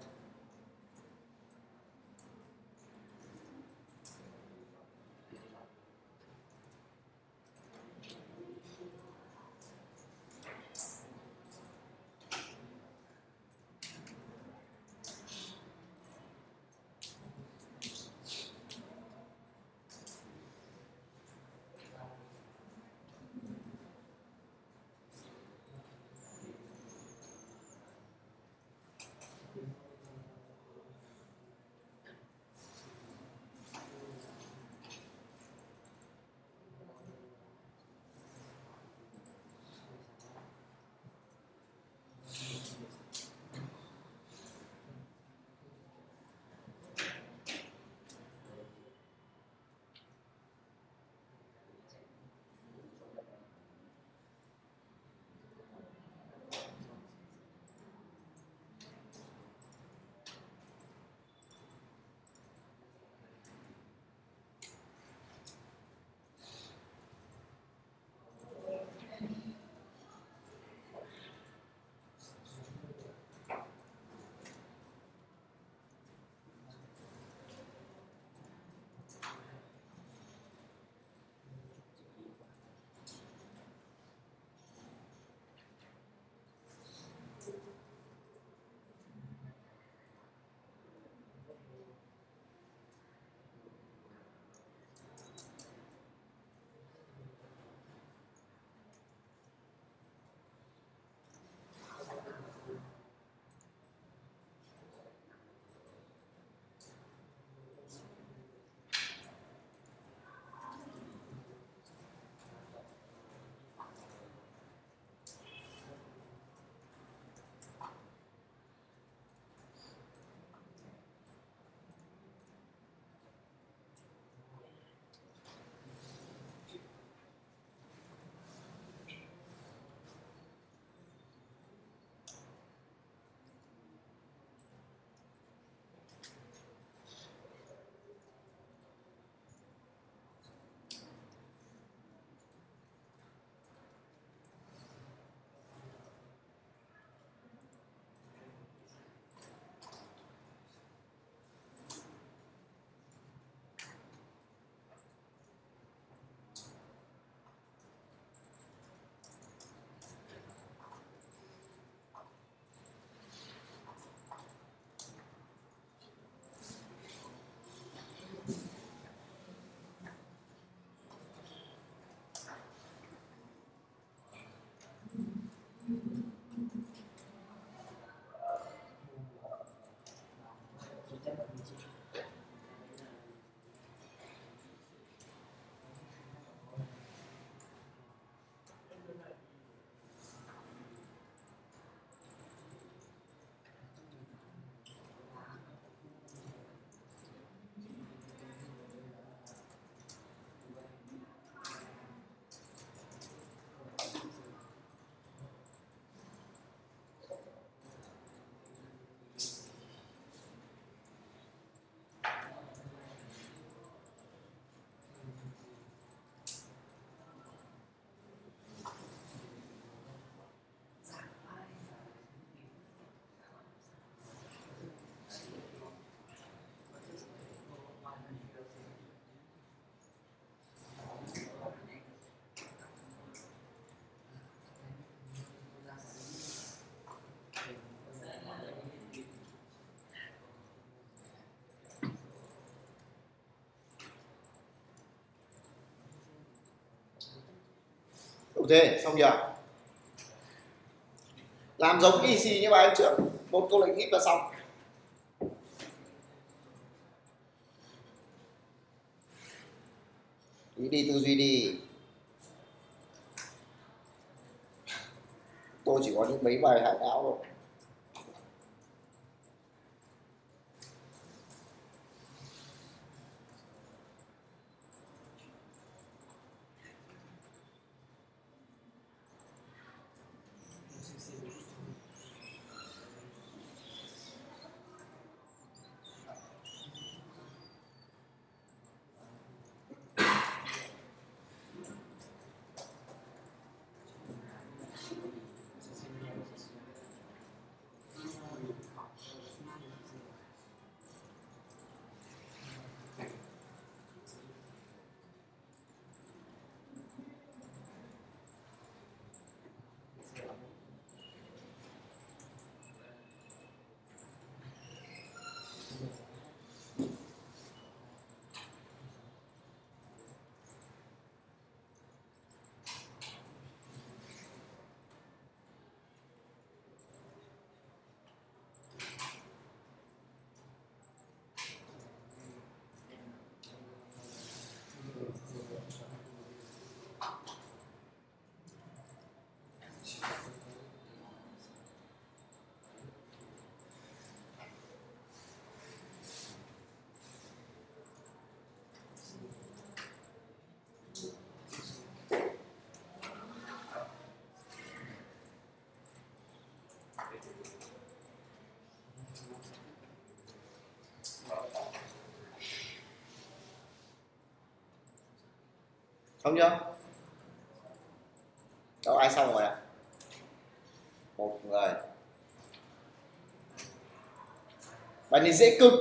Ok, xong chưa? Làm giống y xì như bài hôm trước, một câu lệnh if là xong. Đi đi tư duy đi. Tôi chỉ có những mấy bài hại não thôi. Xong chưa? Đâu ai xong rồi ạ? Một người. Bài này dễ cực.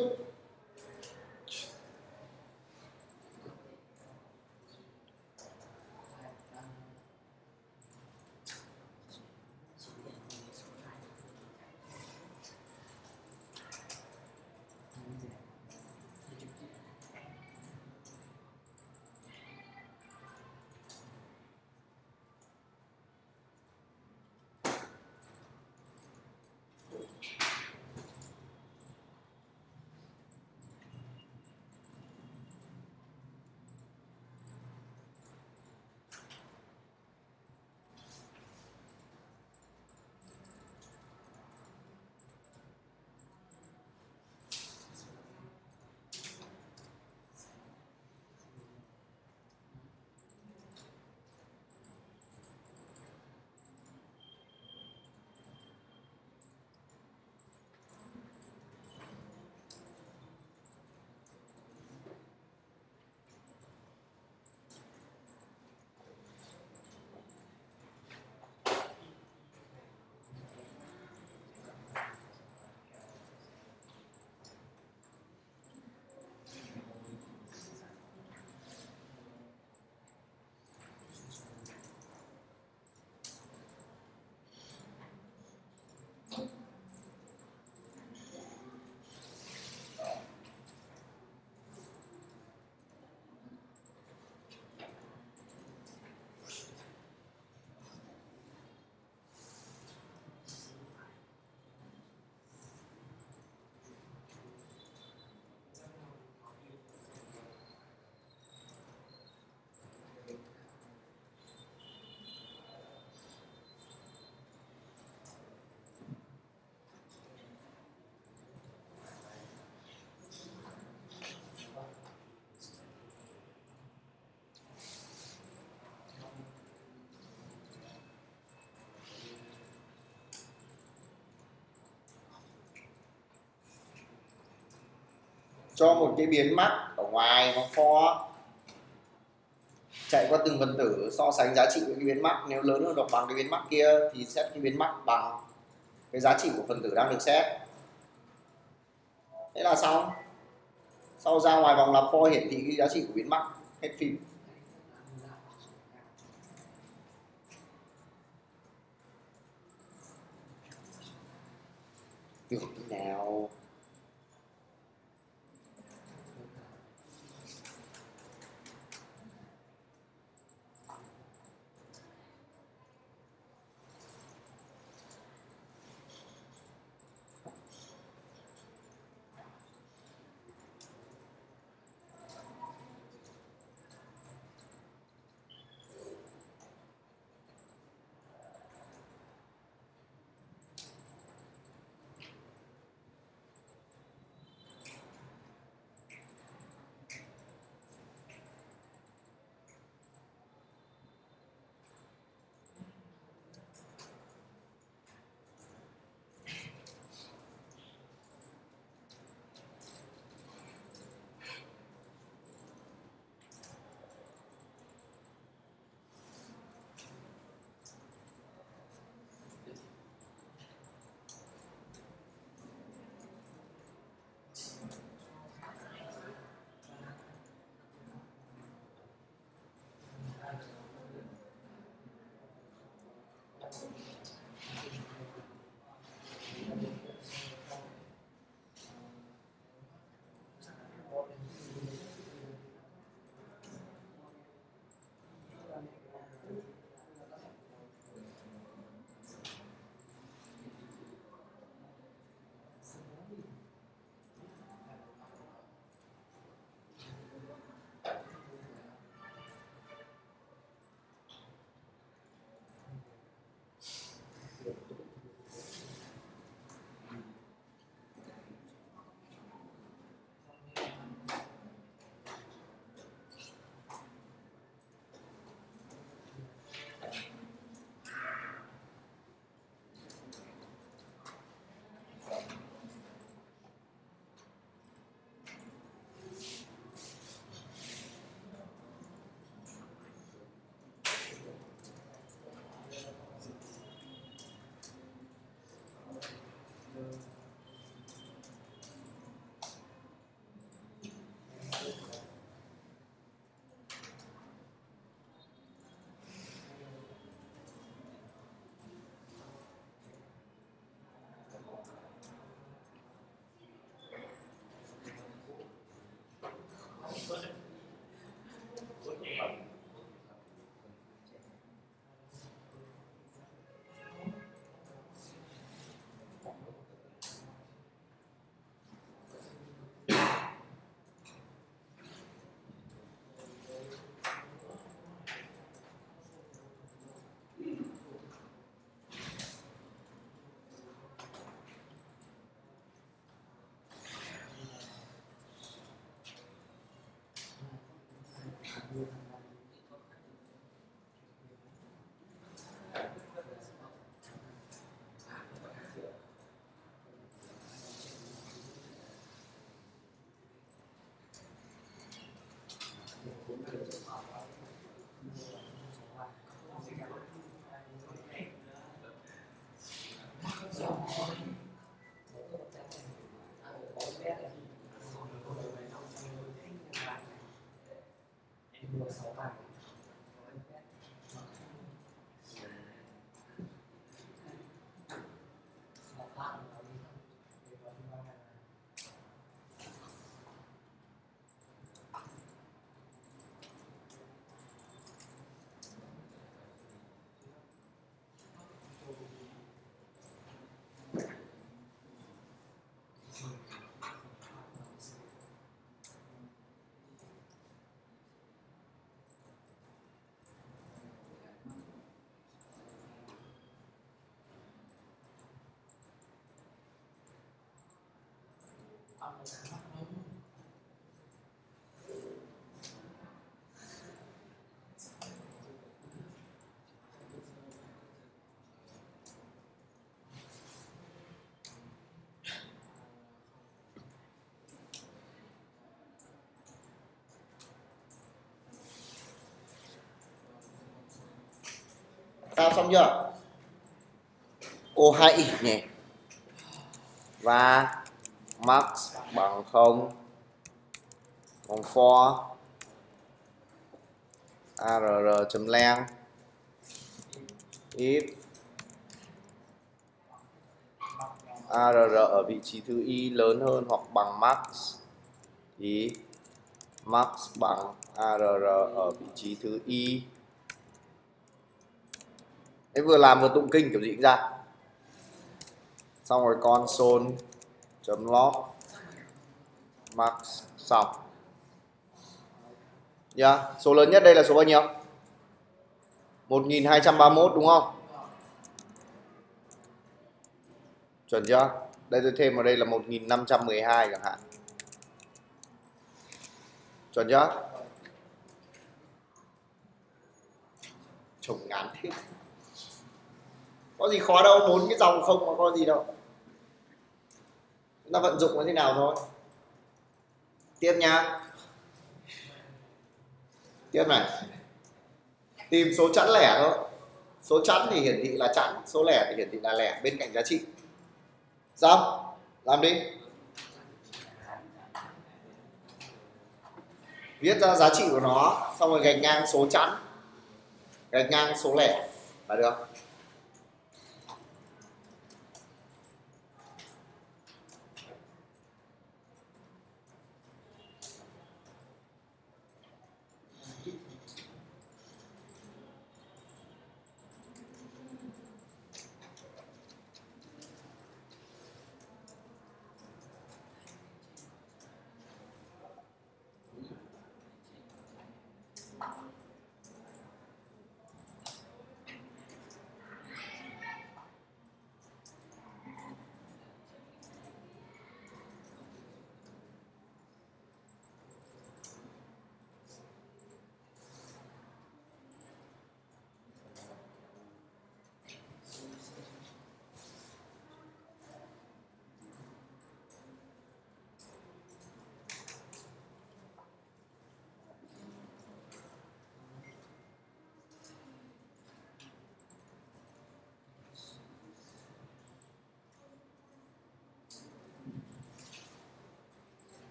Cho một cái biến mắc ở ngoài nó for, chạy qua từng phần tử, so sánh giá trị của cái biến mắc, nếu lớn hơn hoặc bằng cái biến mắc kia thì xét cái biến mắc bằng cái giá trị của phần tử đang được xét. Thế là xong. Sau ra ngoài vòng lặp for hiển thị cái giá trị của biến mắc, hết phim. Được thế nào? Sao xong chưa? Ô hai y nhỉ? Và max bằng không bằng for arr chấm len if arr ở vị trí thứ y lớn hơn hoặc bằng max thì max bằng arr ở vị trí thứ y. Thế vừa làm vừa tụng kinh kiểu gì cũng ra. Xong rồi console chấm log max xong. Yeah. Số lớn nhất đây là số bao nhiêu? một nghìn hai trăm ba mươi mốt đúng không? Chuẩn chưa? Đây tôi thêm vào đây là một nghìn năm trăm mười hai chẳng hạn. Chuẩn chưa? Trồng ngắn thế. Có gì khó đâu, bốn cái dòng không mà có gì đâu. Chúng ta vận dụng nó thế nào thôi. Tiếp nha. Tiếp này. Tìm số chẵn lẻ thôi. Số chẵn thì hiển thị là chẵn, số lẻ thì hiển thị là lẻ bên cạnh giá trị. Xong, làm đi. Viết ra giá trị của nó, xong rồi gạch ngang số chẵn, gạch ngang số lẻ là được.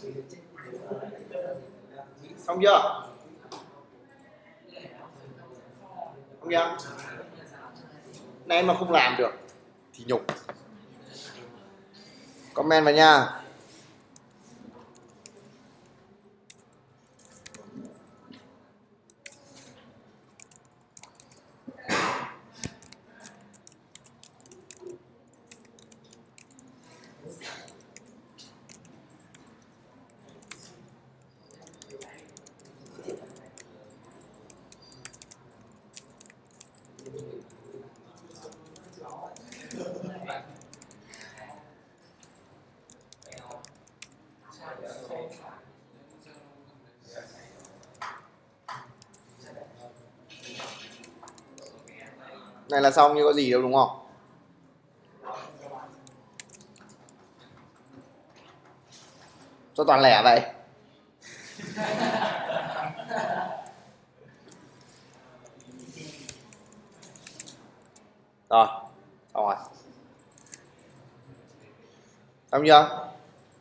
Xong chưa? Xong chưa? Nay mà không làm được thì nhục. Comment vào nha. Này là xong, như có gì đâu đúng không? Cho toàn lẻ vậy. Rồi, xong rồi. Xong chưa?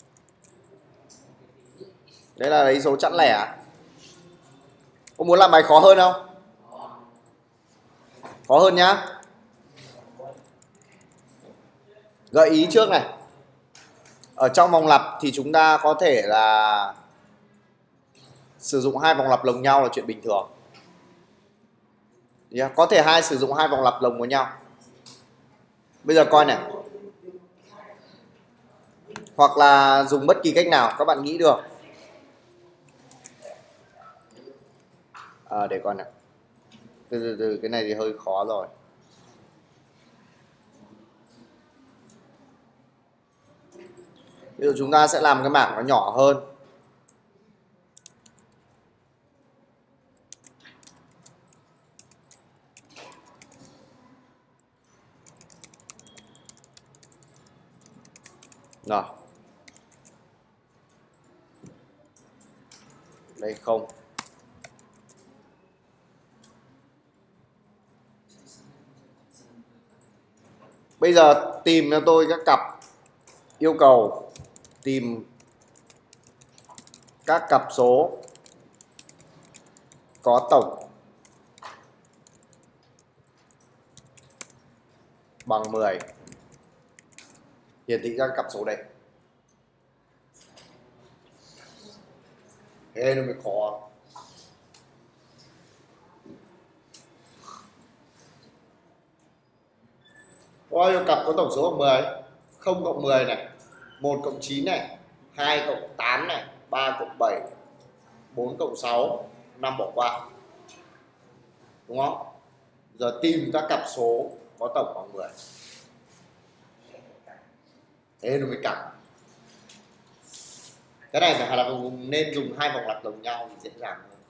Đấy là lấy số chẵn lẻ. Có muốn làm bài khó hơn không? Khó hơn nhá. Gợi ý trước này. Ở trong vòng lặp thì chúng ta có thể là sử dụng hai vòng lặp lồng nhau là chuyện bình thường. Yeah, có thể hai sử dụng hai vòng lặp lồng với nhau. Bây giờ coi này. Hoặc là dùng bất kỳ cách nào các bạn nghĩ được. À, để coi nào. Từ từ từ, cái này thì hơi khó rồi. Ví dụ chúng ta sẽ làm cái mảng nó nhỏ hơn. Rồi. Đây không. Bây giờ tìm cho tôi các cặp, yêu cầu tìm các cặp số có tổng bằng mười. Hiển thị ra cặp số đây. Thế nó mới khó. Bao nhiêu cặp có tổng số bằng mười? không cộng mười này, một cộng chín này, hai cộng tám này, ba cộng bảy, bốn cộng sáu, năm bỏ qua. Đúng không? Giờ tìm các cặp số có tổng bằng mười. Thế nó mới cặp. Cái này phải là nên dùng hai vòng lặp đồng nhau thì dễ dàng hơn.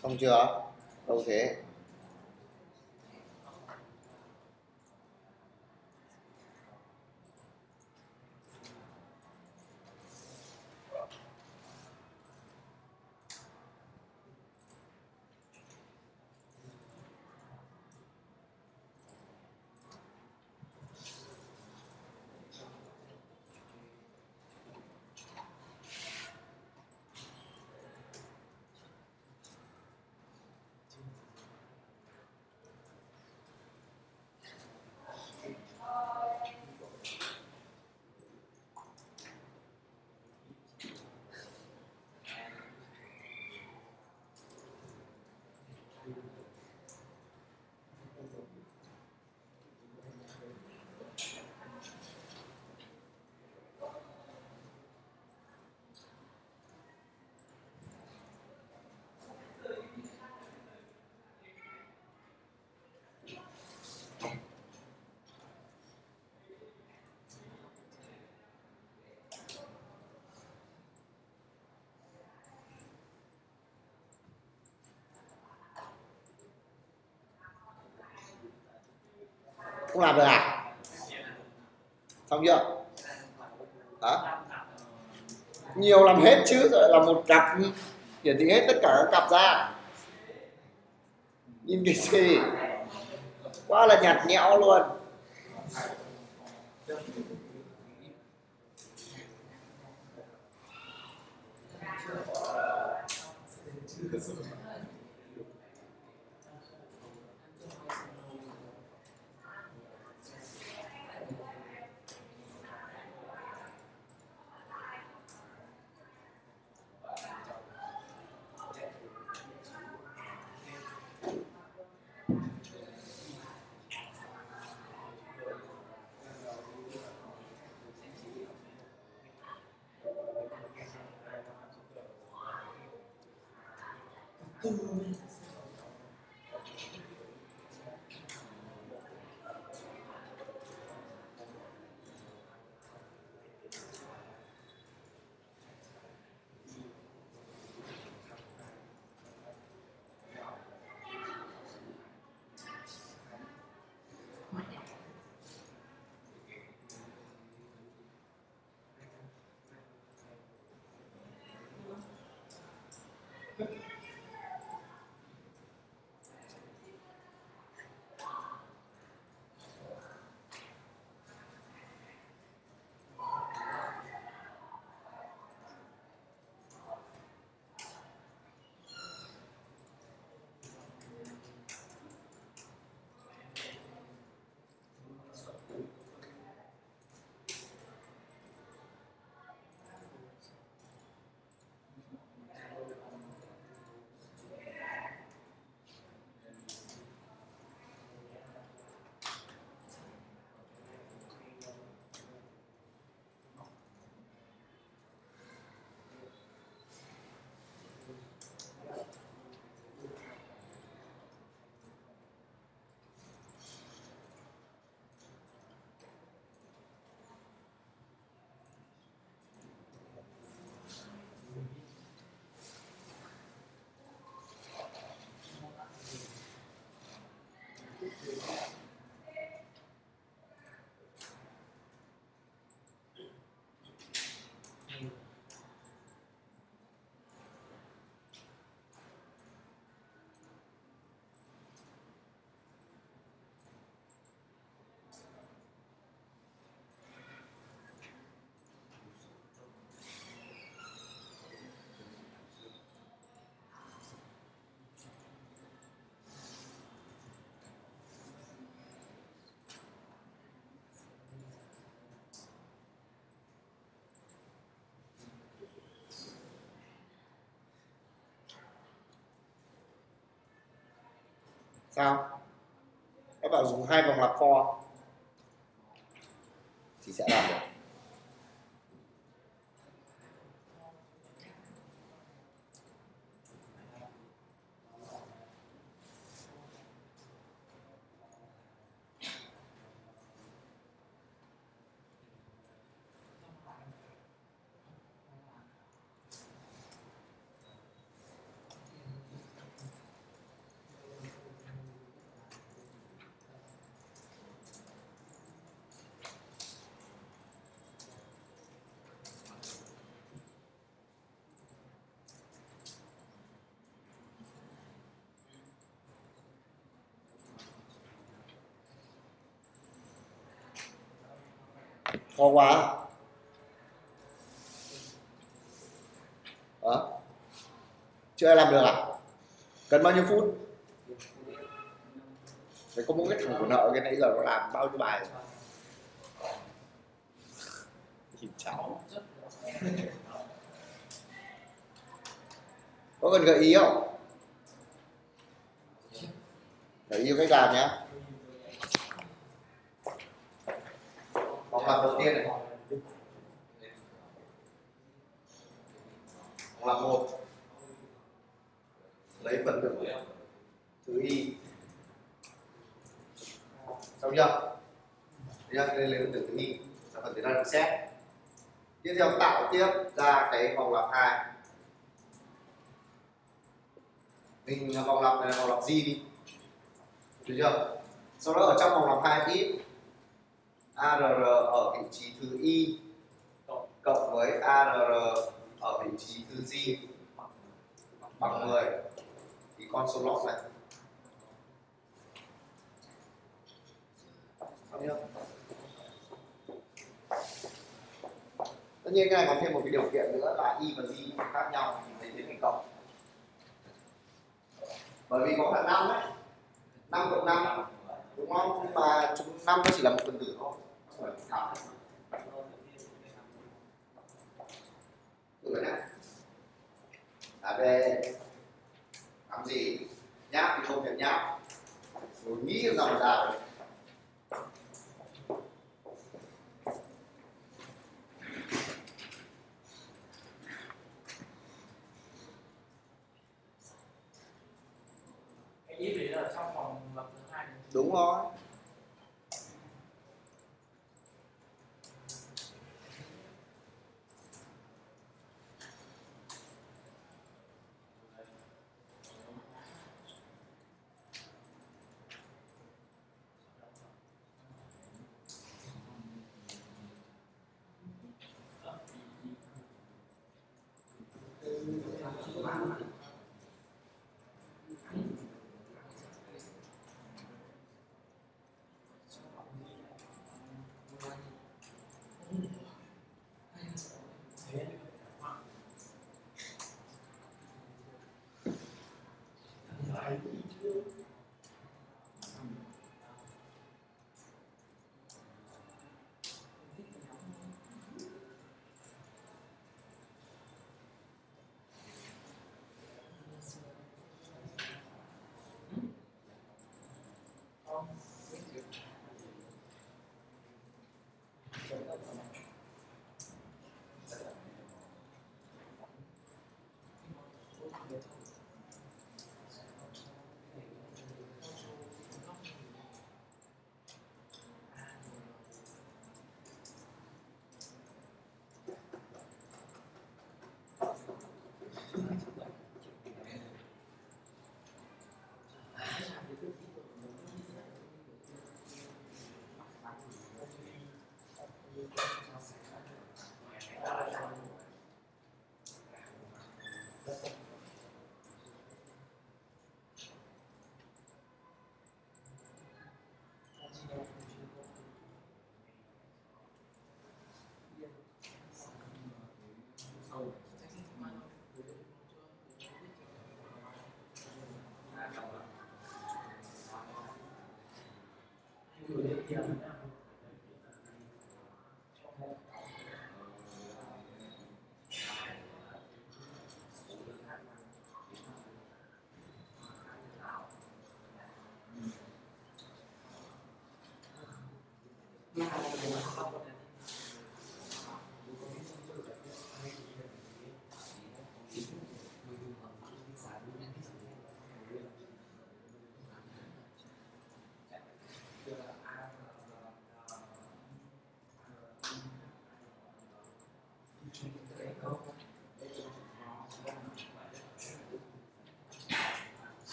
Không chưa? Đâu thế. Không làm được à? Xong chưa? Hả? Nhiều làm hết chứ, rồi là một cặp hiển thị hết tất cả các cặp ra. Nhìn cái gì? Quá là nhạt nhẽo luôn. Sao? Các bạn dùng hai vòng lặp for thì sẽ làm được. Khó quá. Đó. Chưa ai làm được à? Cần bao nhiêu phút? Phải có mỗi cái thằng của nợ cái nãy giờ nó làm bao nhiêu bài? Nhìn cháu. Có cần gợi ý không? Gợi ý cách làm nhé. Vòng làm đầu tiên này. Vòng làm một. Lấy phần tử thứ y. Xong chưa? Nhá, đây lấy phần tử thứ y. Xong phần tử ra được xét. Tiếp theo tạo tiếp ra cái vòng lặp hai. Mình vòng lặp này là vòng lặp gì đi. Được chưa? Sau đó ở trong vòng lặp hai if arr ở vị trí thứ y cộng với arr ở vị trí thứ g bằng mười thì con số log này. Xong chưa? Tất nhiên cái này còn thêm một cái điều kiện nữa là y và g khác nhau thì phải tiến hành cộng. Bởi vì có cả năm đấy, năm cộng năm đúng không? Nhưng mà chúng năm nó chỉ là một phần tử thôi. Rồi này. Là về làm gì? Nháp thì không thể nháp. Rồi nghĩ ra mà ra rồi. Ý vị là trong vòng lập thứ hai. Đúng rồi.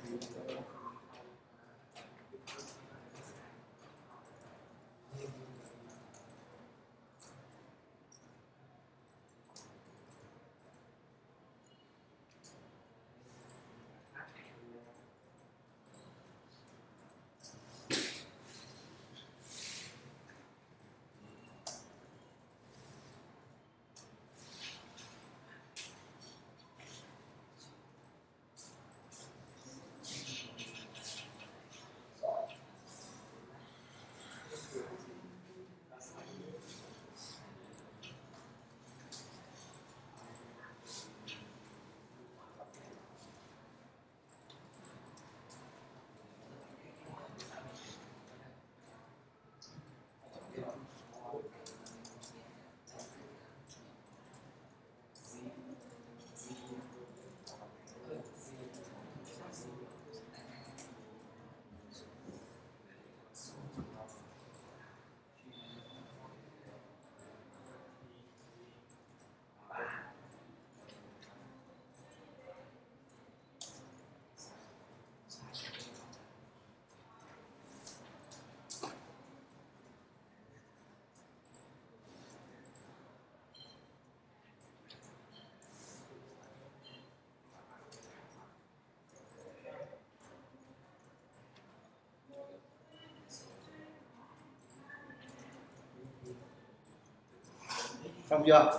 Xong chưa?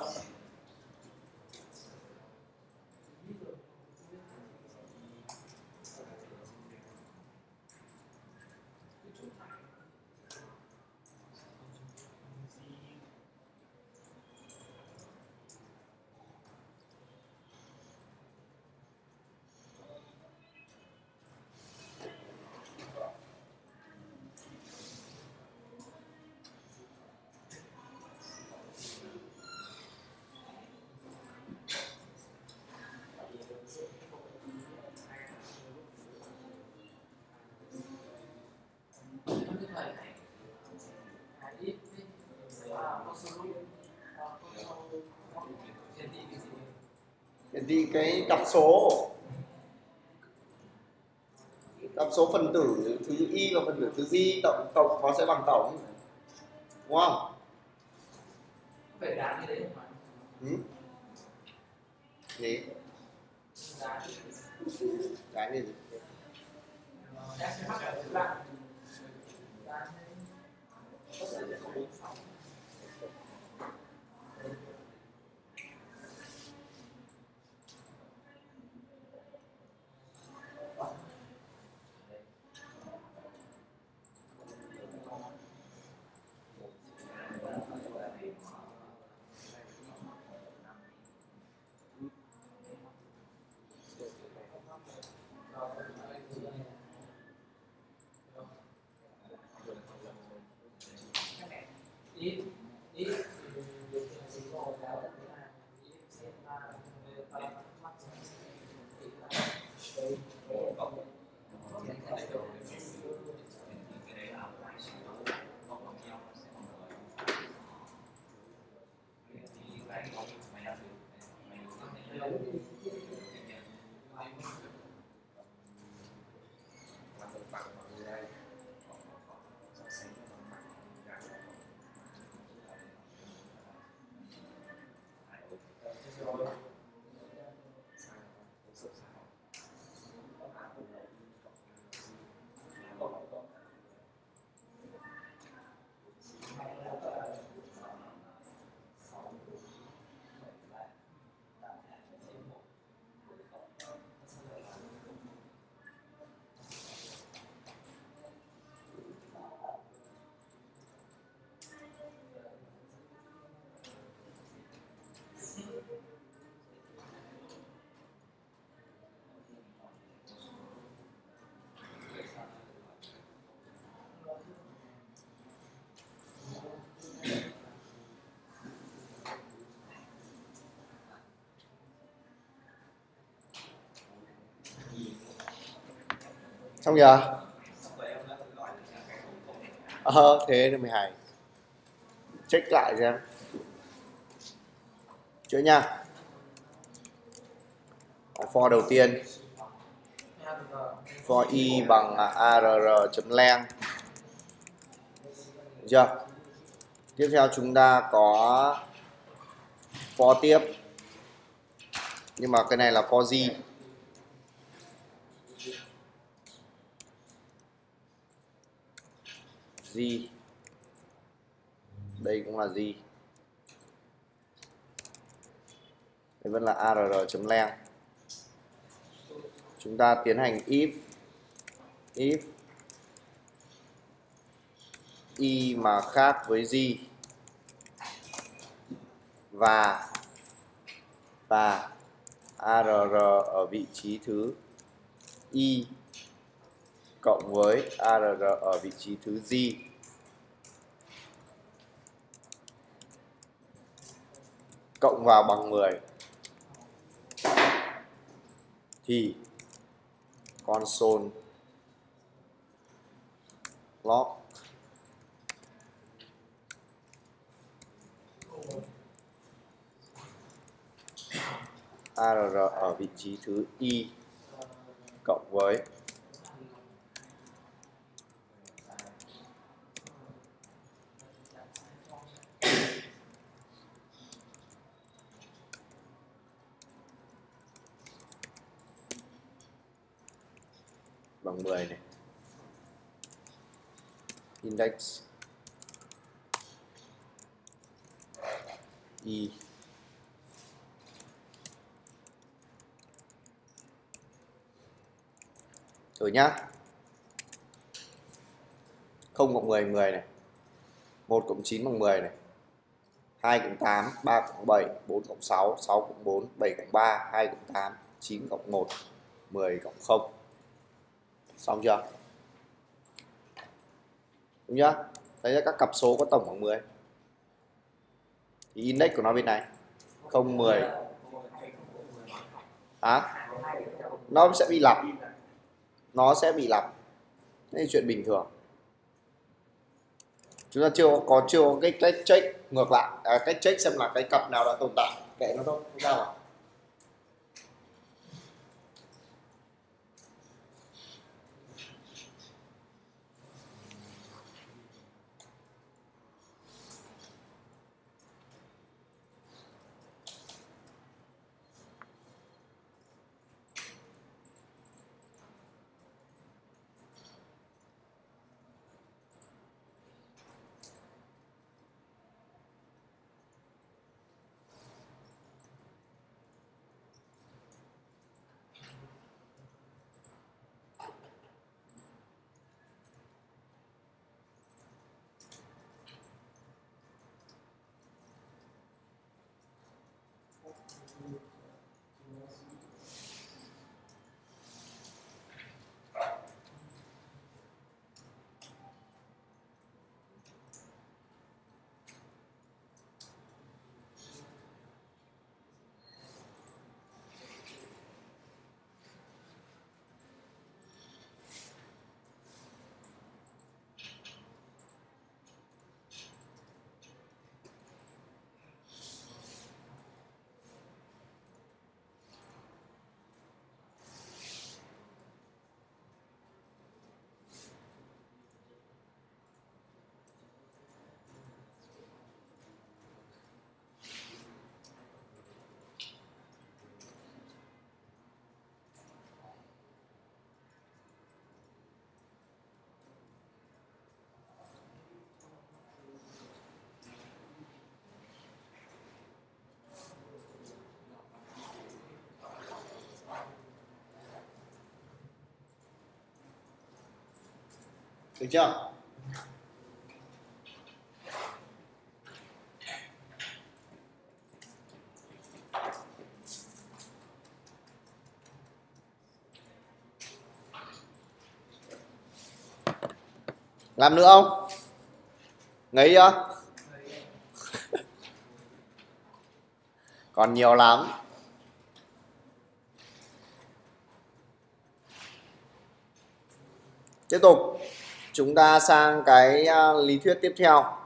Thì cái tập số tập số phần tử thứ y và phần tử thứ di tổng tổng nó sẽ bằng tổng, đúng không? Phải dán cái đấy không ạ? Ừ. Gì? Dán cái gì? Dán cái mắc ở chỗ bạn. Ít ít Xong chưa? Ờ, thế là mười hai. Check lại xem. Chưa nha. For đầu tiên. For y bằng arr chấm len. Được chưa? Tiếp theo chúng ta có for tiếp, nhưng mà cái này là for g. G đây cũng là g, đây vẫn là arr chấm len. Chúng ta tiến hành if if y mà khác với g và và arr ở vị trí thứ y cộng với arr ở vị trí thứ g cộng vào bằng mười thì console log arr ở vị trí thứ y cộng với bằng mười này. Index y rồi nhá. không cộng mười mười này, một cộng chín bằng mười này, hai cộng tám, ba cộng bảy, bốn cộng sáu, sáu cộng bốn, bảy cộng ba, hai cộng tám, chín cộng một, mười cộng không. Xong chưa? Đúng chưa? Thấy là các cặp số có tổng bằng mười. Thì index của nó bên này không, mười. À, nó sẽ bị lặp. Nó sẽ bị lặp. Đây là chuyện bình thường. Chúng ta chưa có chưa có cái cách check ngược lại, à, cách check xem là cái cặp nào đã tồn tại, kệ nó thôi, không sao cả. Được chưa? Làm nữa không? Ngấy chưa? Còn nhiều lắm. Tiếp tục chúng ta sang cái lý thuyết tiếp theo.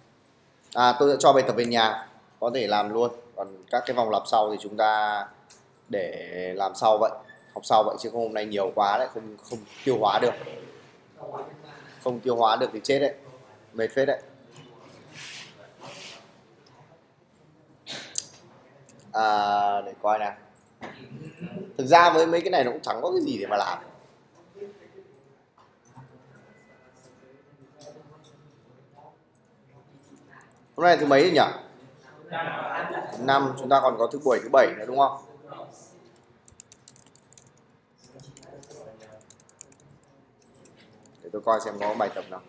À, tôi sẽ cho bài tập về nhà, có thể làm luôn. Còn các cái vòng lặp sau thì chúng ta để làm sau vậy, học sau vậy, chứ không hôm nay nhiều quá đấy, không không tiêu hóa được. Không tiêu hóa được thì chết đấy, mệt phết đấy. À, để coi nào. Thực ra với mấy cái này nó cũng chẳng có cái gì để mà làm. Hôm nay thứ mấy rồi nhỉ? Thứ năm, chúng ta còn có thứ bảy, thứ bảy nữa đúng không? Để tôi coi xem có bài tập nào.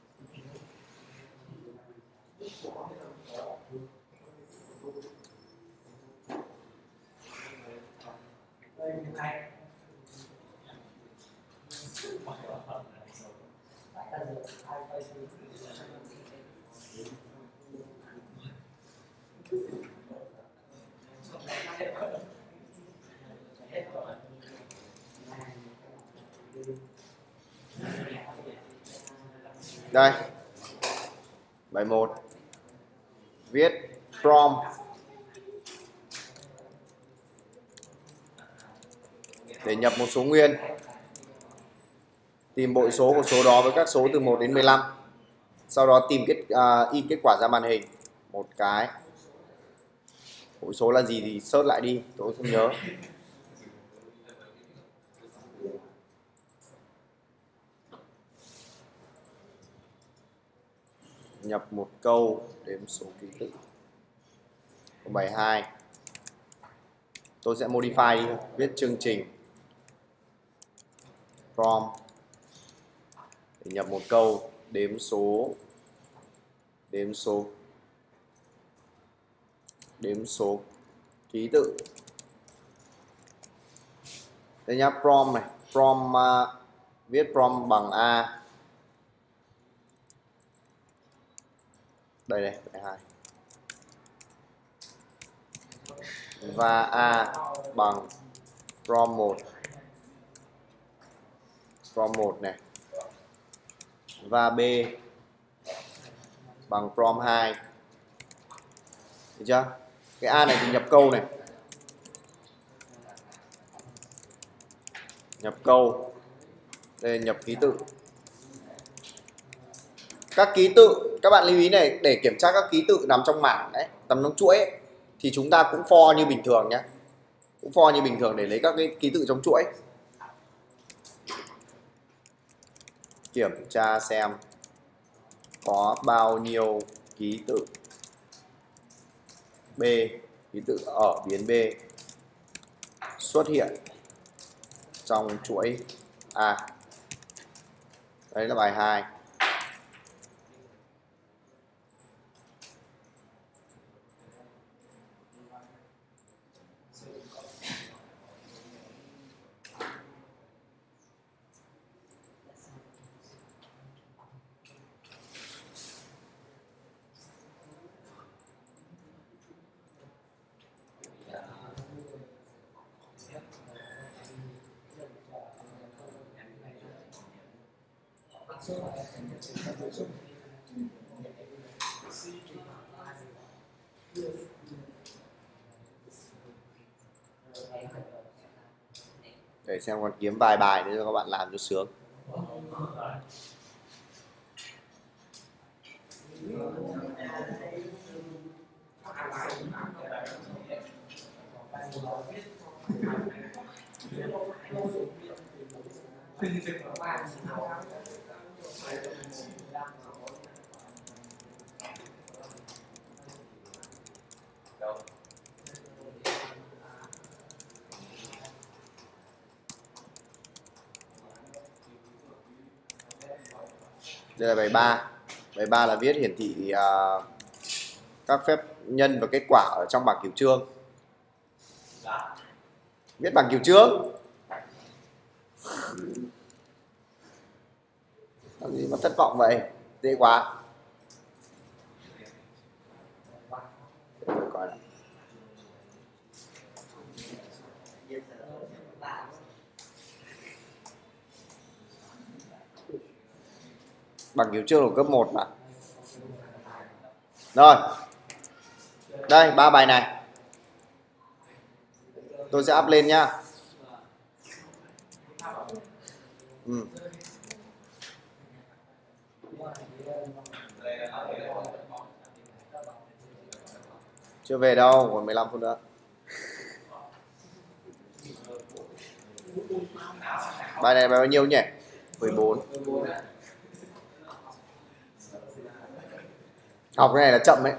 Đây, bài một, viết prompt để nhập một số nguyên, tìm bội số của số đó với các số từ một đến mười lăm, sau đó tìm kết uh, in kết quả ra màn hình một cái. Bội số là gì thì search lại đi, tôi không nhớ. Nhập một câu đếm số ký tự. Câu bài hai, tôi sẽ modify đi, viết chương trình prompt để nhập một câu đếm số đếm số đếm số ký tự. Đây nhá, prompt này, prompt uh, viết prompt bằng A. Đây này, bài hai. Và A bằng prompt một. Prompt một này. Và B bằng prompt hai. Được chưa? Cái A này thì nhập câu này. Nhập câu. Đây nhập ký tự. Các ký tự, các bạn lưu ý này, để kiểm tra các ký tự nằm trong mảng đấy, nằm trong chuỗi ấy, thì chúng ta cũng for như bình thường nhé. Cũng for như bình thường để lấy các cái ký tự trong chuỗi. Kiểm tra xem có bao nhiêu ký tự B, ký tự ở biến B xuất hiện trong chuỗi A. Đấy là bài hai. Để xem còn kiếm vài bài nữa cho các bạn làm cho sướng. Đây là bài ba. Bài ba là viết hiển thị uh, các phép nhân và kết quả ở trong bảng kiểu chương. Viết bảng kiểu chương. Làm gì mà thất vọng vậy? Dễ quá. Để tôi coi nào. Bảng kiểu chương của cấp một mà. Rồi. Đây, ba bài này. Tôi sẽ up lên nhá. Ừ. Chưa về đâu, còn mười lăm phút nữa. Bài này bài bao nhiêu nhỉ? mười bốn. Học cái này là chậm ấy.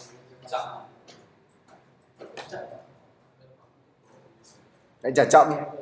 Anh chả chậm.